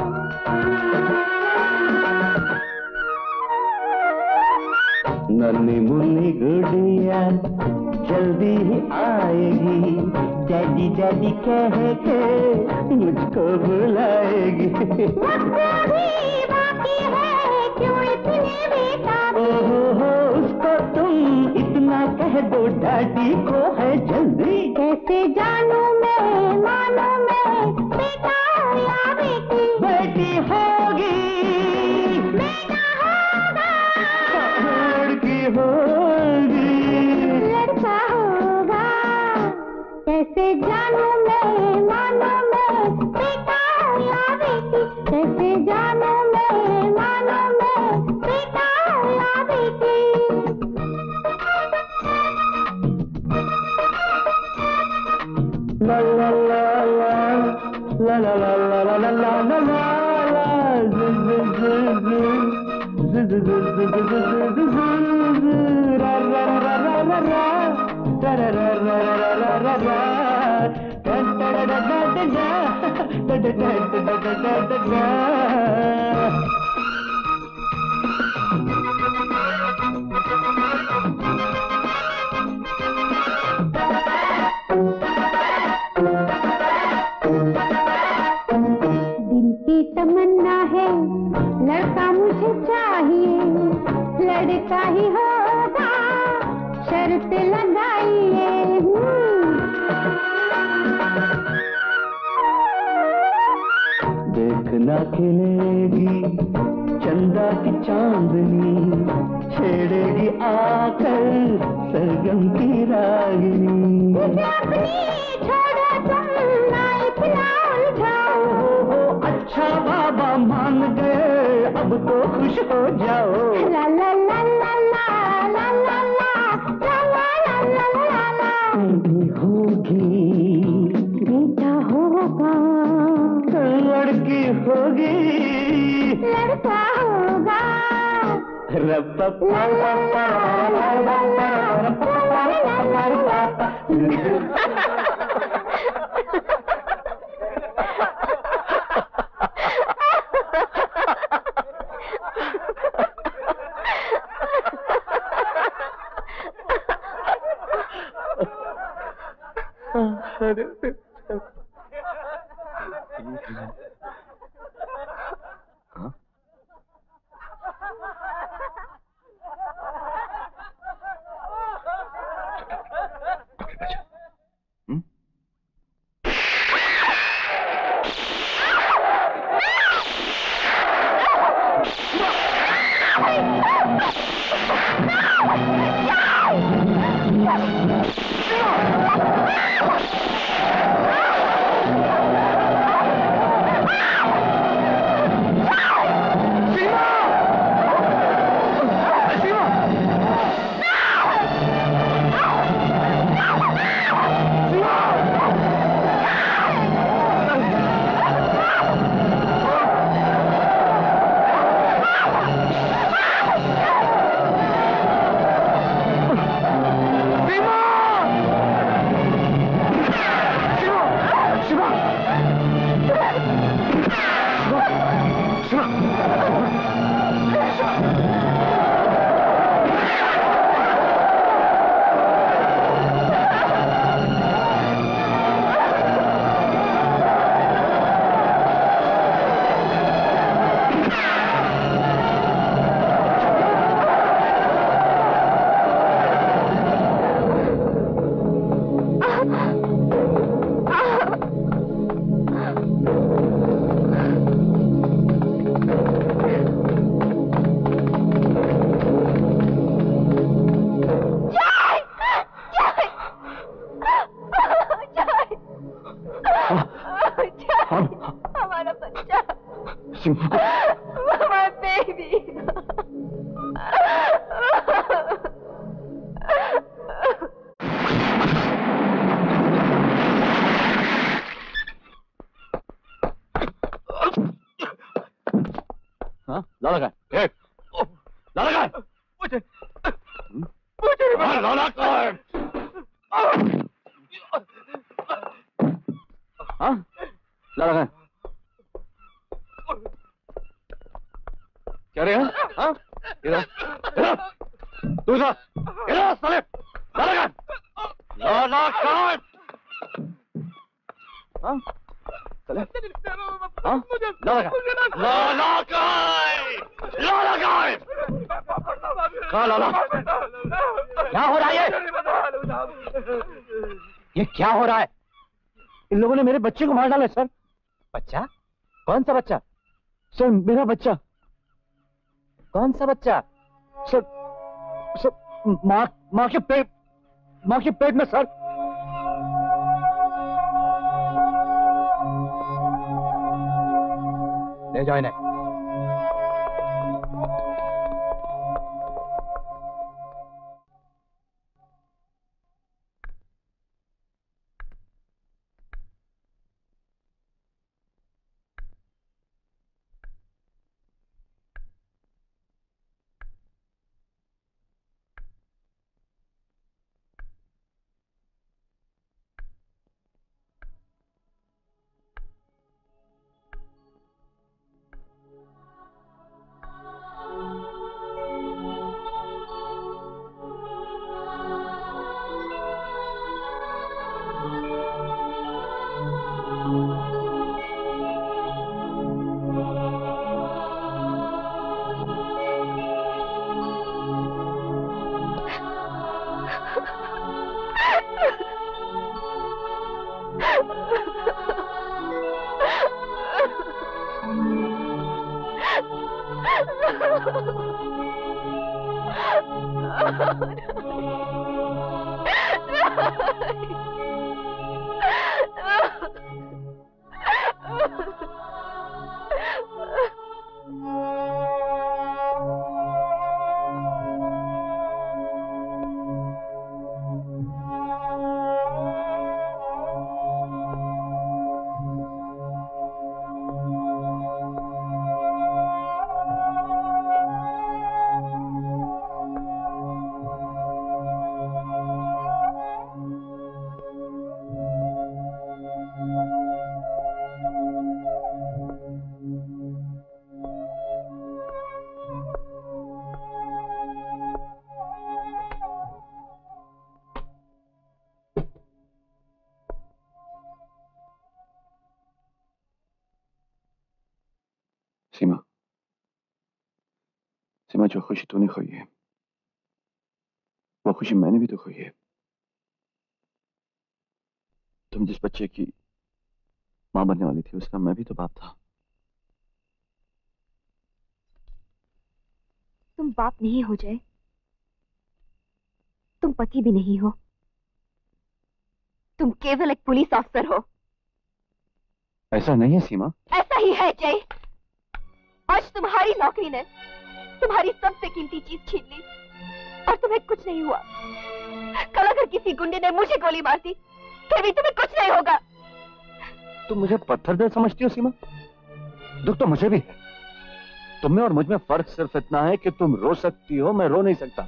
नन्ही मुन्नी गुड़िया जल्दी ही आएगी, डैडी डैडी कह के मुझको बुलाएगी। वक्त अभी बाकी है, क्यों इतनी बेताबी। ओहो उसको तुम इतना कह दो, डैडी को है जल्दी। कैसे जानूं मैं, मानूं मैं, बेटा या बेटी। बेटी होगी, बेटा होगा, लड़की होगी, लड़का होगा। कैसे जानूं मैं, मानूं मैं, बेटा या बेटी। कैसे जानूं मैं, मानूं मैं, बेटा या बेटी। ला ला ला ला ला ला ला ला ला ला ला ला ला ज़ ज़ ज़ ज़ ज़ ज़ ज़ ज़ ज़ ज़ ज़ रा रा रा रा रा रा रा रा रा रा रा रा रा टा टा टा टा टा टा टा टा टा टा टा टा। दिल की तमन्ना है, लड़का मुझे चाहिए, लड़का ही होगा, शर्त लगाइए। देखना खिलेगी चंदा की चांदनी, छेड़ेगी आकर सरगम की रागिनी। छोड़ो तुम ना इतना उलझाओ। अच्छा बाबा मान गए, अब तो खुश हो जाओ। ला ला ला ला ला ला ला ला ला ला ला ला। बेटी होगी, बेटा होगा, लड़की होगी, लड़का होगा। हाँ? हमारा बच्चा, my baby. हाँ? लाला का है? लाला का है? मुझे हाँ, लाला का है? हाँ? लाला का है? क्या रे? हाँ? इधर तू इधर साले लाला का है? लाला का है? हाँ? चले हाँ? लाला का लाला का लाला का कहाँ लाला? क्या हो रहा है ये क्या हो रहा है? इन लोगों ने मेरे बच्चे को मार डाला सर। बच्चा? कौन सा बच्चा? सर मेरा बच्चा। कौन सा बच्चा? सर माँ के पेट में सर। ले जाओ इन्हें। सीमा, सीमा, जो खुशी तूने खोई है वो खुशी मैंने भी तो खोई है। तुम जिस बच्चे की मां बनने वाली थी उसका मैं भी तो बाप था। तुम बाप नहीं हो जय, तुम पति भी नहीं हो, तुम केवल एक पुलिस अफसर हो। ऐसा नहीं है सीमा। ऐसा ही है जय। आज तुम्हारी नौकरी ने तुम्हारी सबसे कीमती चीज छीन ली और तुम्हें कुछ नहीं हुआ। कल अगर किसी गुंडे ने मुझे गोली मार दी फिर भी तुम्हें कुछ नहीं होगा। तुम मुझे पत्थर दिल समझती हो सीमा? दुख तो मुझे भी है। तुम में और मुझ में फर्क सिर्फ इतना है कि तुम रो सकती हो, मैं रो नहीं सकता।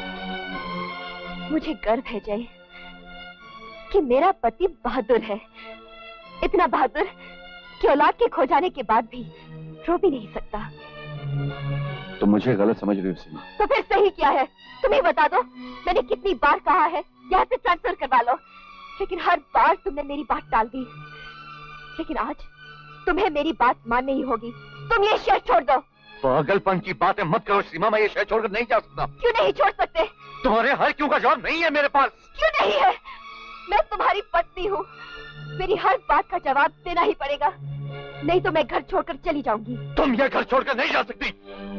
मुझे गर्व है जय कि मेरा पति बहादुर है, इतना बहादुर कि औलाद के खो जाने के बाद भी रो भी नहीं सकता। तुम मुझे गलत समझ रही हो सीमा। तो फिर सही क्या है तुम ही बता दो। मैंने कितनी बार कहा है यहाँ से ट्रांसफर करवा लो, लेकिन हर बार तुमने मेरी बात टाल दी। लेकिन आज तुम्हें मेरी बात माननी ही होगी। तुम ये शहर छोड़ दो। पागलपन की बातें मत करो सीमा, मैं ये शहर छोड़कर नहीं जा सकता। क्यों नहीं छोड़ सकते? तुम्हारे हर क्यों का जवाब नहीं है मेरे पास। क्यों नहीं है? मैं तुम्हारी पत्नी हूँ, मेरी हर बात का जवाब देना ही पड़ेगा, नहीं तो मैं घर छोड़कर चली जाऊंगी। तुम ये घर छोड़कर नहीं जा सकती।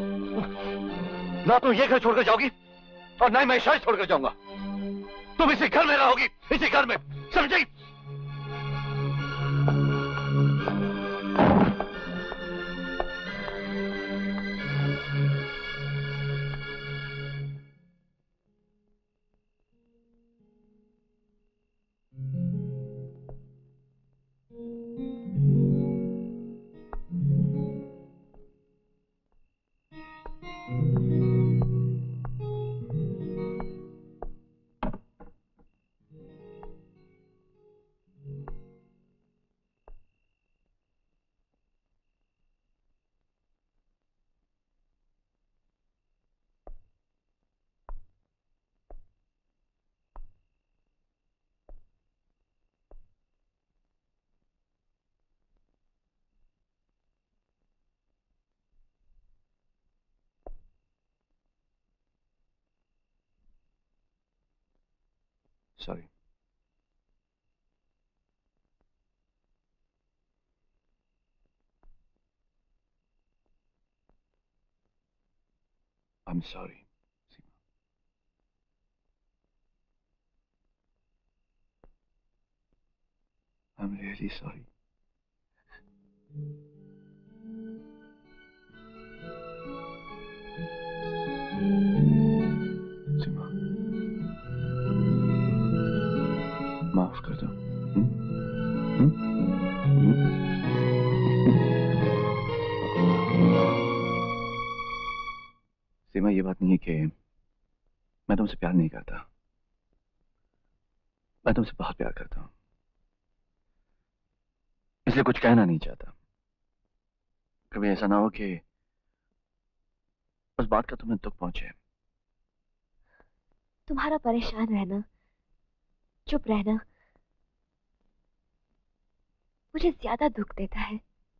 ना तुम ये घर छोड़कर जाओगी और ना ही मैं शहर छोड़कर जाऊंगा। तुम इसी घर में रहोगी, इसी घर में, समझी? Sorry. I'm sorry, Seema. I'm really sorry. Seema. माफ कर दो। सीमा, ये बात नहीं है कि मैं तुमसे प्यार नहीं करता। मैं तुमसे बहुत प्यार करता हूं, इसलिए कुछ कहना नहीं चाहता। कभी ऐसा ना हो कि उस बात का तुम्हें दुख पहुंचे। तुम्हारा परेशान रहना, चुप रहना मुझे ज्यादा दुख देता है।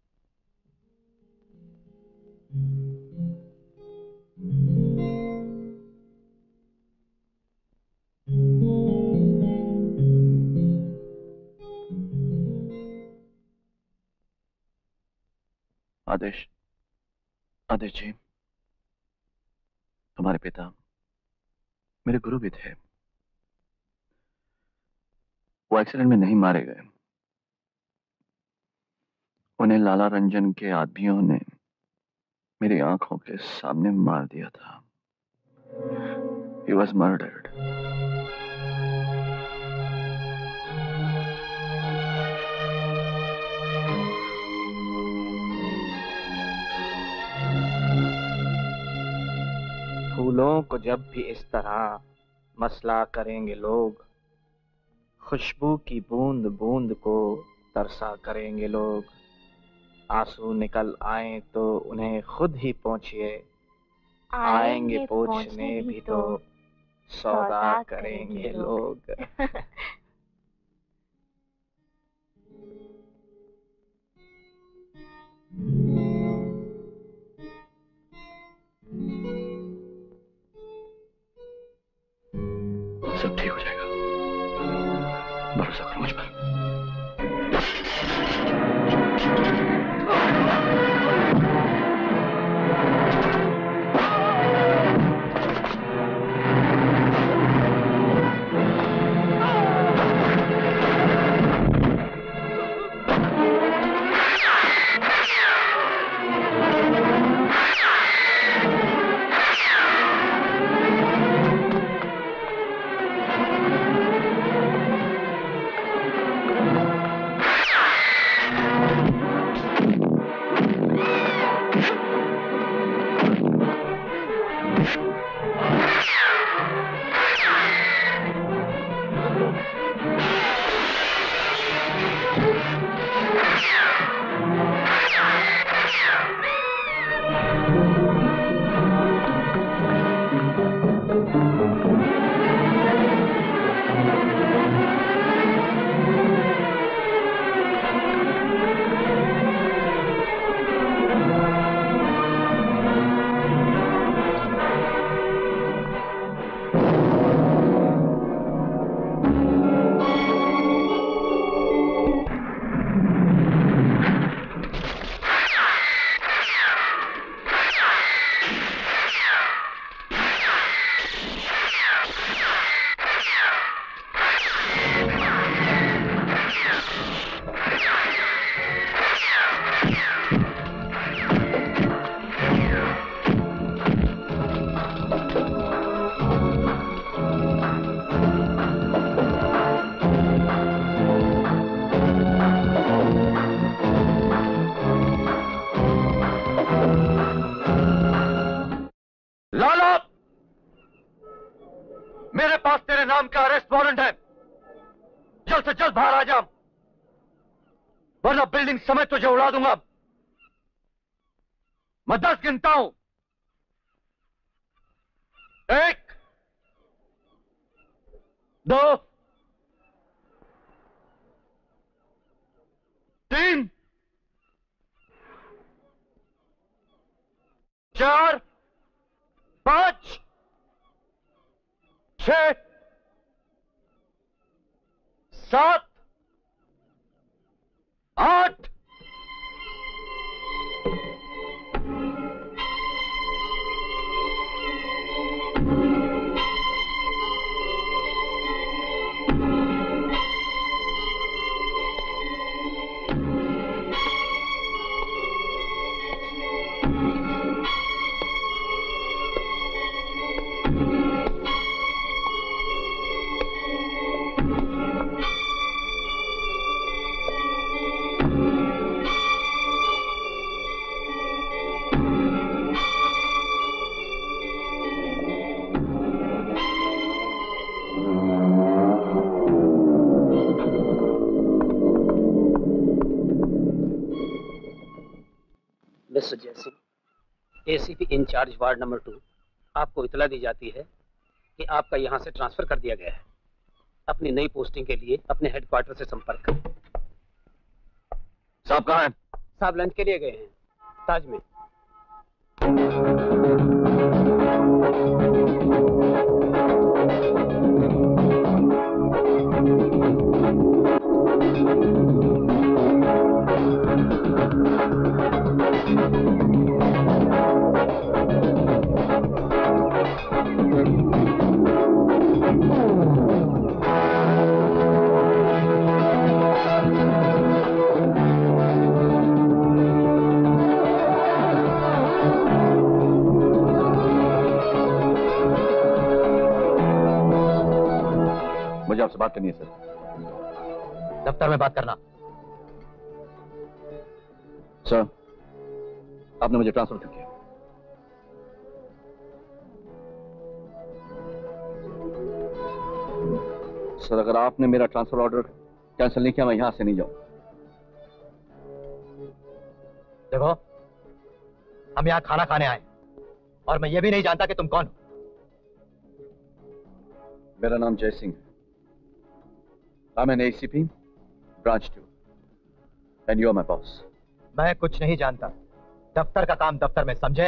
आदेश, आदेश जी, तुम्हारे पिता मेरे गुरु भी थे। वो एक्सीडेंट में नहीं मारे गए, उन्हें लाला रंजन के आदमियों ने मेरी आंखों के सामने मार दिया था। He was murdered. फूलों को जब भी इस तरह मसला करेंगे लोग, खुशबू की बूंद बूंद को तरसा करेंगे लोग। आंसू निकल आए तो उन्हें खुद ही पोंछिए, आएंगे पोंछने भी तो सौदा करेंगे लोग। भरोसा करो मुझ पर। मेरे पास तेरे नाम का अरेस्ट वारंट है, जल्द से जल्द बाहर आ जा, वरना बिल्डिंग समेत तुझे उड़ा दूंगा। मैं 10 गिनता हूं। 1, 2, 3, 4, 5, 6, 7, 8, mister Jaisingh, ACP incharge ward number 2 आपको इतला दी जाती है कि आपका यहां से ट्रांसफर कर दिया गया है। अपनी नई पोस्टिंग के लिए अपने हेडक्वार्टर से संपर्क करें। साहब कहाँ हैं? साहब लंच के लिए गए हैं, ताज में। मुझे आपसे बात करनी है सर। दफ्तर में बात करना। सर, आपने मुझे ट्रांसफर क्यों किया? सर, अगर आपने मेरा ट्रांसफर ऑर्डर कैंसिल नहीं किया, मैं यहां से नहीं जाऊं। देखो, हम यहाँ खाना खाने आए और मैं ये भी नहीं जानता कि तुम कौन हो। मेरा नाम जय सिंह है। I'm an ACP, branch 2, and you're my boss. मैं कुछ नहीं जानता। दफ्तर का काम दफ्तर में, समझे?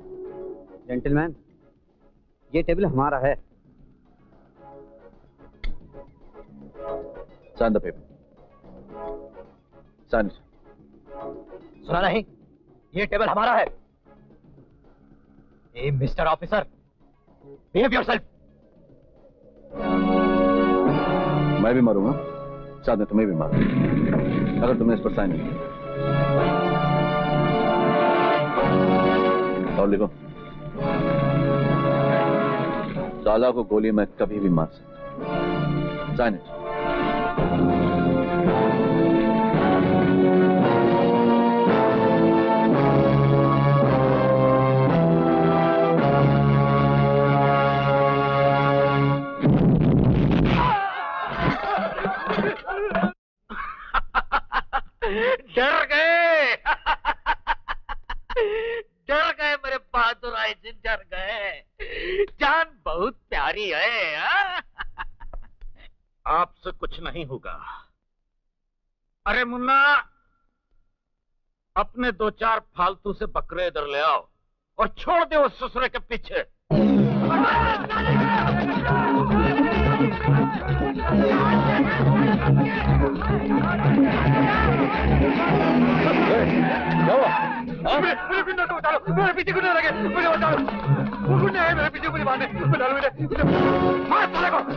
जेंटलमैन, ये टेबल हमारा है। Sign the paper. Sign it. सुना नहीं? ये टेबल हमारा है। ए मिस्टर ऑफिसर, बिहेव योरसेल्फ। मैं भी मारूंगा, साथ में तुम्हें भी मारूंगा अगर तुमने इस पर साइन नहीं किया। और लिखो, साला को गोली मैं कभी भी मार सकता। Sign it. डर गए डर गए मेरे बहादुर आए दिन, डर गए। जान बहुत प्यारी है। आपसे कुछ नहीं होगा। अरे मुन्ना, अपने 2-4 फालतू से बकरे इधर ले आओ और छोड़ दे उस ससुरे के पीछे। मेरे गुंडा को बचा लो, मेरे पीछे गुंडा लगे, मुझे बचा लो। वो गुंडा है मेरे पीछे, मुझे मारने, बचा लो मुझे। मार साले को।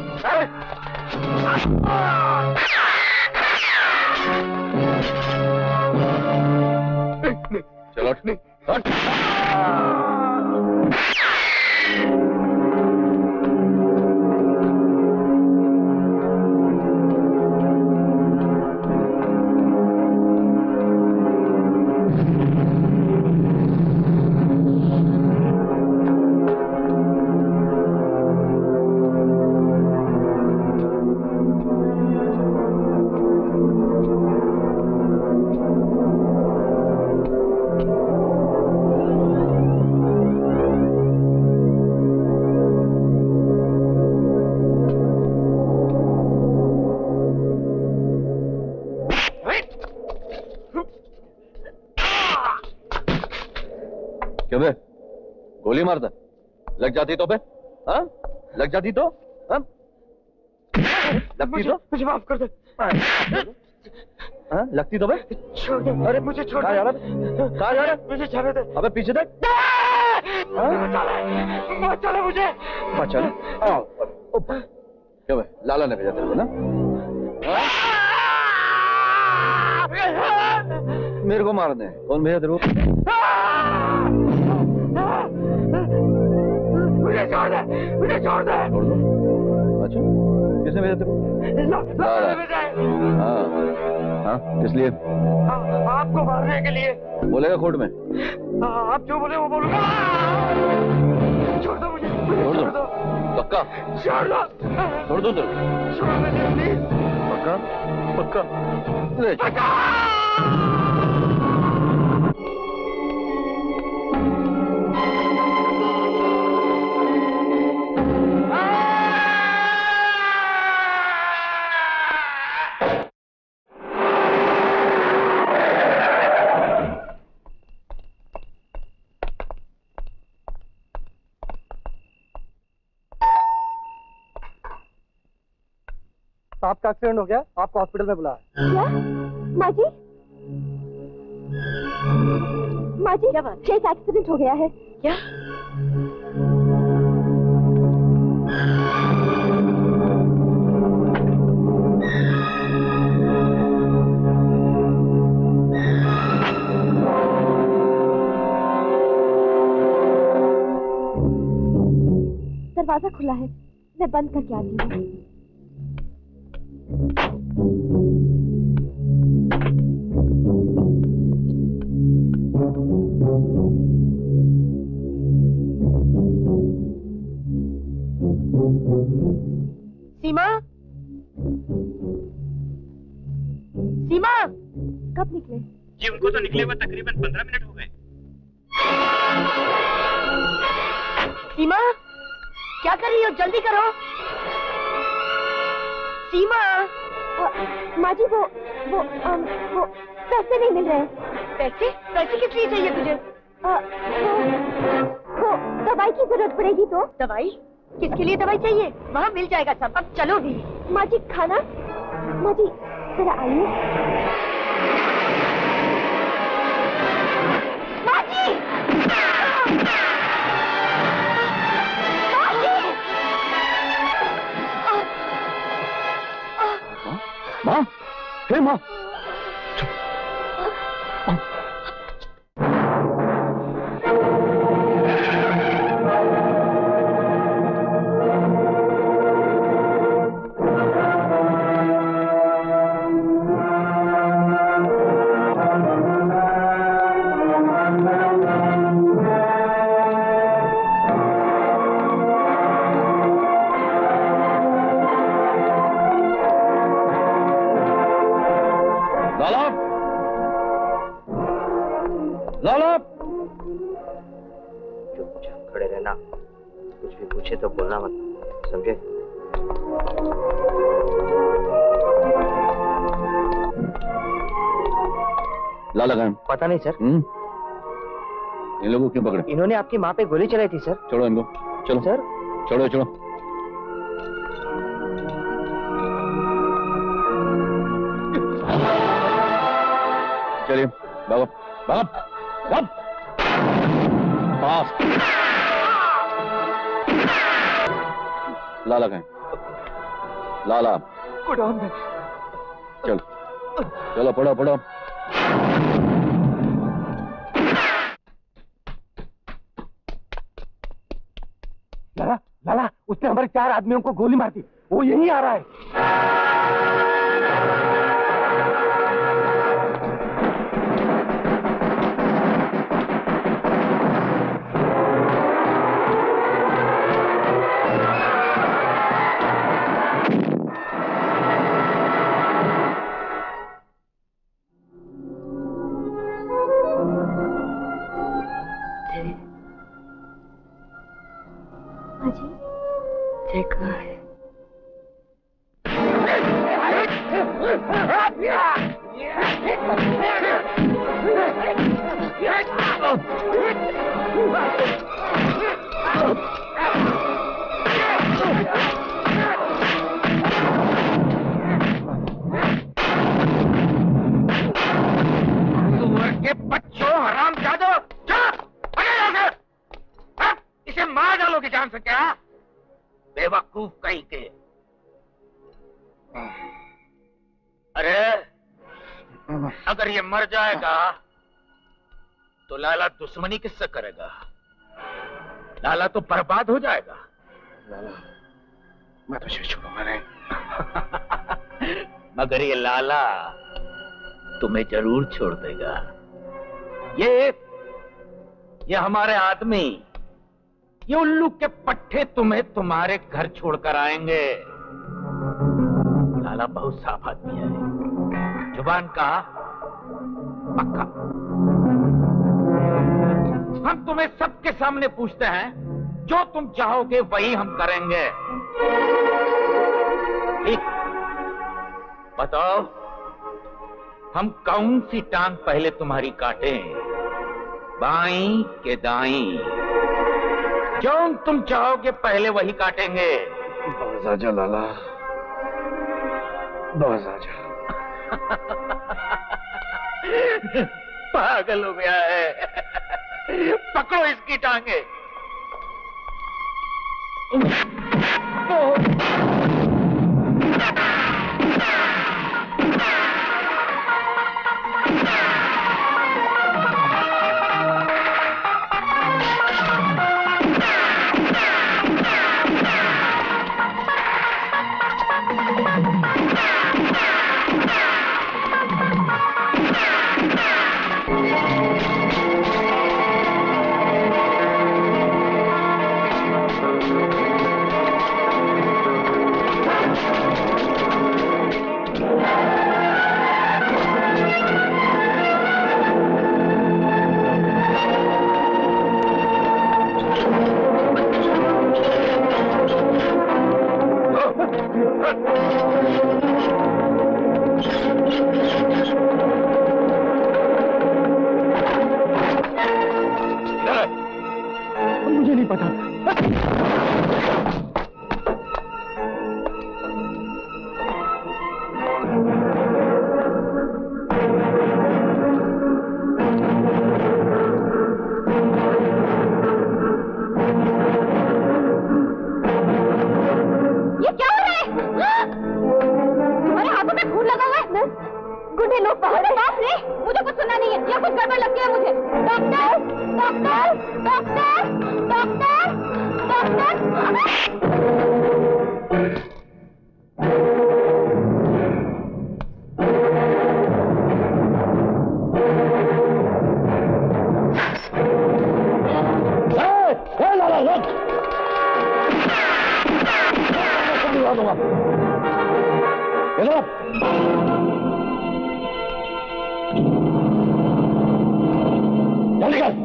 चलो नहीं। क्यों बे? गोली मारता? लग जाती तो बे? हाँ? लग जाती तो? हाँ? लगती तो? मुझे माफ कर दे। हाँ? लगती तो बे? छोड़ दे। अरे मुझे छोड़ दे। कहाँ जा रहा? मुझे जाने दे। अबे पीछे देख। बचा ले मुझे। बचा ले? क्यों बे? लाला ने भेजा तेरे को ना? मेरे को मारने? कौन भेजा तेरे को? मुझे छोड़ दे, मुझे छोड़ दे। छोड़ दो? अच्छा, किसने भेजा तेरे को? लाला। हाँ, हाँ, किस लिए? आपको मारने के लिए। बोलेगा कोर्ट में? आप जो बोले वो बोलूंगा। छोड़ दो मुझे, छोड़ दो। पक्का? छोड़ दो। छोड़ दो तेरे को? छोड़ दो प्लीज। पक्का? पक्का? ले आपका एक्सीडेंट हो गया, आपको हॉस्पिटल में बुलाया। क्या? माँ जी? माँ जी, चेस एक्सीडेंट हो गया है। क्या? दरवाजा खुला है, मैं बंद करके आती हूँ। सीमा, सीमा, कब निकले? जी उनको तो निकले हुए तकरीबन 15 मिनट हो गए। सीमा, क्या कर रही हो? जल्दी करो। सीमा। माँ जी वो पैसे नहीं मिल रहे। पैसे? पैसे किस लिए चाहिए तुझे? वो दवाई की जरूरत पड़ेगी तो। दवाई? किसके लिए दवाई चाहिए? वहाँ मिल जाएगा सब। अब चलो भी। माँ जी खाना? माँ जी जरा आइए। माँ जी! माँ, हे माँ। चुपचाप खड़े रहना, कुछ भी पूछे तो बोलना मत, समझे? लाला कहाँ? पता नहीं सर। इन लोगों को क्यों पकड़े? इन्होंने आपकी माँ पे गोली चलाई थी सर। छोड़ो इनको, चलो सर। छोड़ो छोड़ो। चलिए बाबा, बाबा, बाबा, पास। लाला कहाँ? लाला। गोडाउन में। चलो चलो, पढ़ो पढ़ो। लाला, लाला, उसने हमारे 4 आदमियों को गोली मार दी। वो यहीं आ रहा है। जय कहाँ है? सुअर के बच्चों, हरामजादों, इसे मार डालोगे जान से क्या? बेवकूफ कहीं के। अरे अगर ये मर जाएगा तो लाला दुश्मनी किससे करेगा? लाला तो बर्बाद हो जाएगा। लाला, मैं तुझे छोड़ूंगा नहीं। मगर ये लाला तुम्हें जरूर छोड़ देगा। ये हमारे आदमी, ये उल्लू के पट्टे तुम्हें तुम्हारे घर छोड़कर आएंगे। लाला बहुत साफ आदमी है, जुबान का पक्का। हम तुम्हें सबके सामने पूछते हैं, जो तुम चाहोगे वही हम करेंगे। ठीक, बताओ हम कौन सी टांग पहले तुम्हारी काटें, बाईं के दाईं? जो तुम चाहोगे पहले वही काटेंगे। बस आजा लाला, बस आजा। पागल हो गया है। पकड़ो इसकी टांगे। मुझे नहीं पता। चाहिए मुझे। Doctor doctor doctor doctor doctor. जल्दी कर।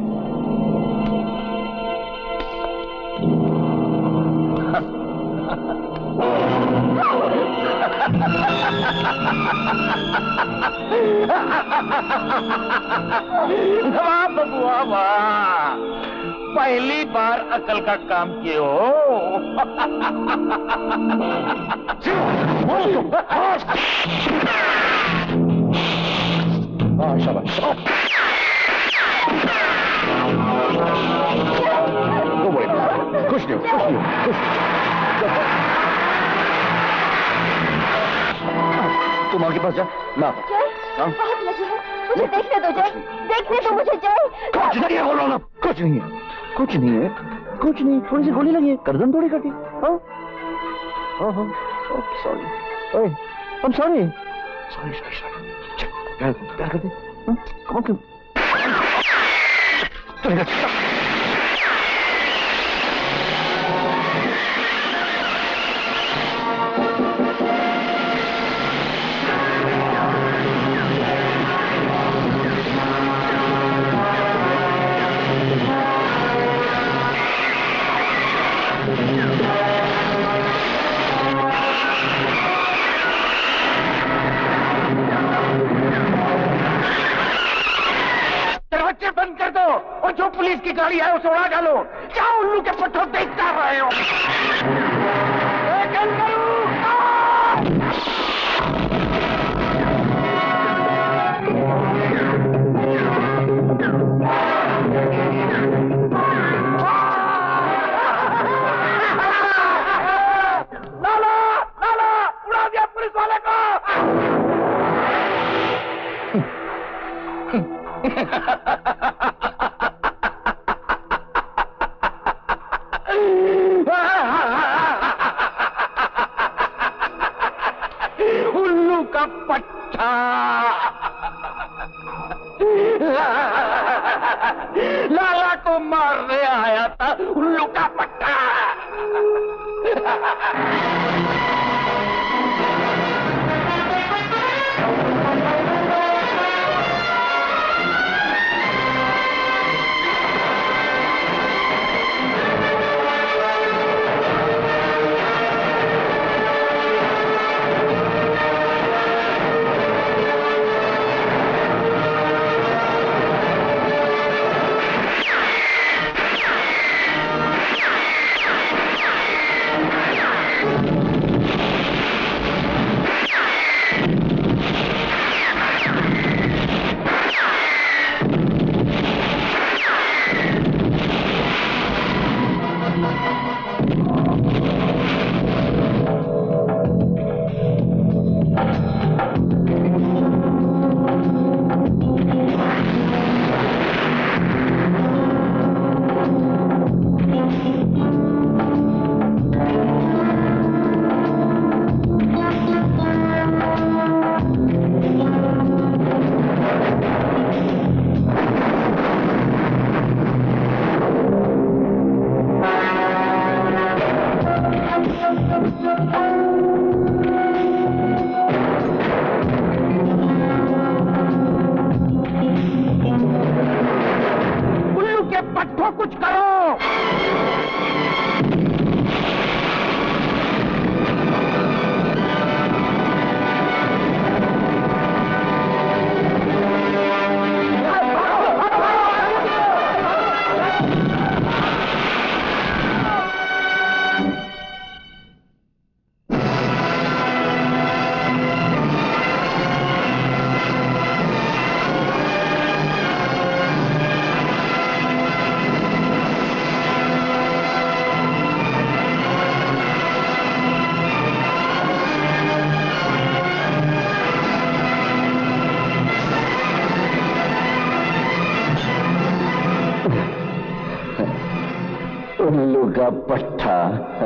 वाह बबुआ वाह, पहली बार अकल का काम किए हो। हाँ शाबाश। कुछ नहीं कुछ नहीं कुछ। तुम आगे पास जा ना। बहुत लगी है, मुझे देखने दो जय, देखने दो मुझे जय। कुछ नहीं है, बोलो ना। कुछ नहीं है, कुछ नहीं है, कुछ नहीं। थोड़ी सी गोली लगी है, गर्दन थोड़ी कटी। हाँ हाँ हाँ, सॉरी। ओए, I'm sorry. Sorry. चल, प्यार कर दे। कौन क्यों? चलेगा। दरवाजे बंद कर दो और जो पुलिस की गाड़ी है उसे उड़ा डालो। क्या उल्लू के पत्थर देखता रहे हो? लाला उड़ा दिया पुलिस वाले को। उल्लू का पट्टा। लाला को मारने आया था उल्लू का पट्टा। तेरा पट्टा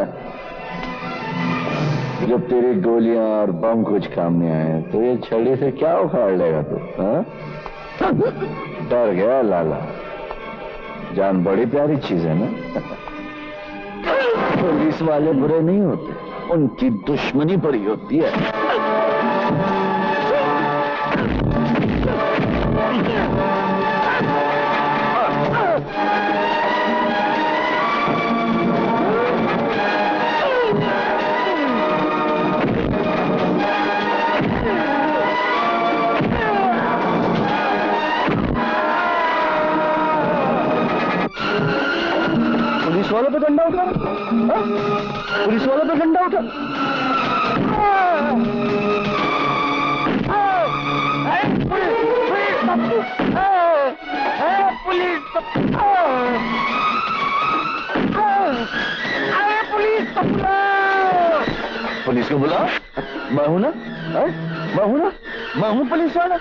जब तेरी गोलियां और बम कुछ काम नहीं आए तो ये छड़ी से क्या उखाड़ लेगा तू? डर गया लाला। जान बड़ी प्यारी चीज है ना। पुलिस वाले बुरे नहीं होते, उनकी दुश्मनी बड़ी होती है। पुलिस वालों पे डंडा उठा, पुलिस वालों पे डंडा उठा। पुलिस को बुला। मैं हूं ना, मैं हूं ना, मैं हूं पुलिस वाला।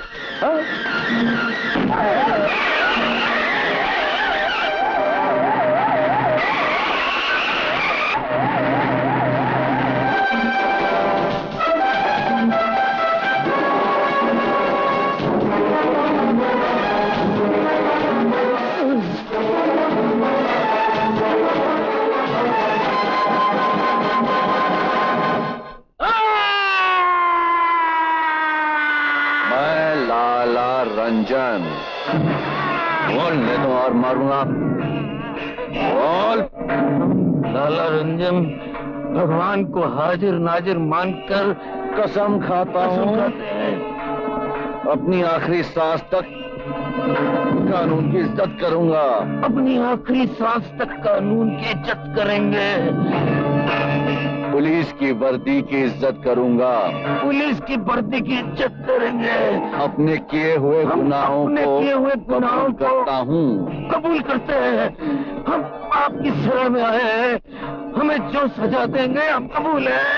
रंजन बोलने दो और मारूंगा। बोल। लाला रंजन भगवान को हाजिर नाजिर मानकर कसम खाता हूँ अपनी आखिरी सांस तक कानून की इज्जत करूंगा। अपनी आखिरी सांस तक कानून की इज्जत करेंगे। पुलिस की वर्दी की इज्जत करूंगा। पुलिस की वर्दी की इज्जत करेंगे। अपने किए हुए गुनाहों को कबूल करता हूँ। कबूल करते हैं। हम आपकी शरण में आए हैं। हमें जो सजा देंगे हम कबूल है।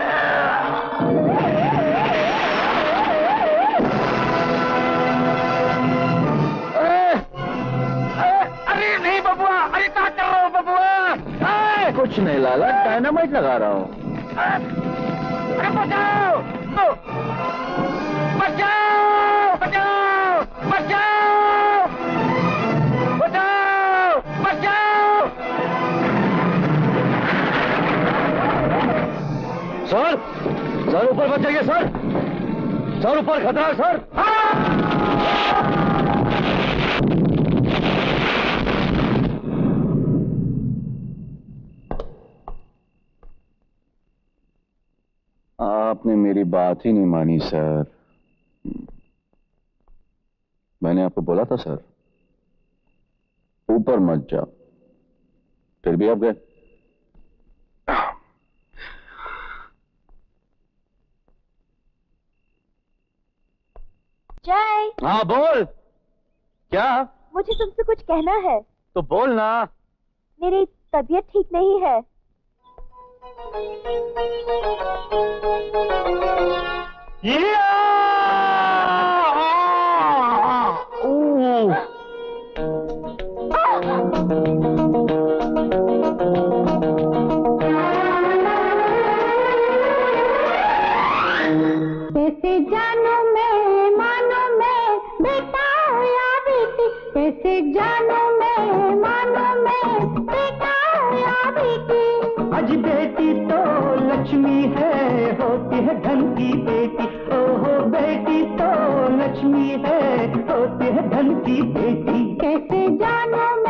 अरे नहीं बबुआ, अरे क्या कर रहे हो बबुआ? कुछ नहीं लाला, डायनामाइट लगा रहा हूँ। अरे बचाओ, बचाओ, बचाओ, बचाओ, बचाओ, बचाओ। सर, सर ऊपर बच जाइए सर। सर ऊपर खतरा है सर। आपने मेरी बात ही नहीं मानी सर। मैंने आपको बोला था सर ऊपर मत जाओ, फिर भी आप गए। जय। हाँ बोल। क्या? मुझे तुमसे कुछ कहना है। तो बोल ना। मेरी तबीयत ठीक नहीं है। कैसे जानू मैं मानू मैं बेटा या बेटी, कैसे जानू मैं मानू मैं बेटा या बेटी। आज बेटी तो लक्ष्मी है, होती है धन की बेटी। ओहो बेटी तो लक्ष्मी है, होती है धन की बेटी। कैसे जानू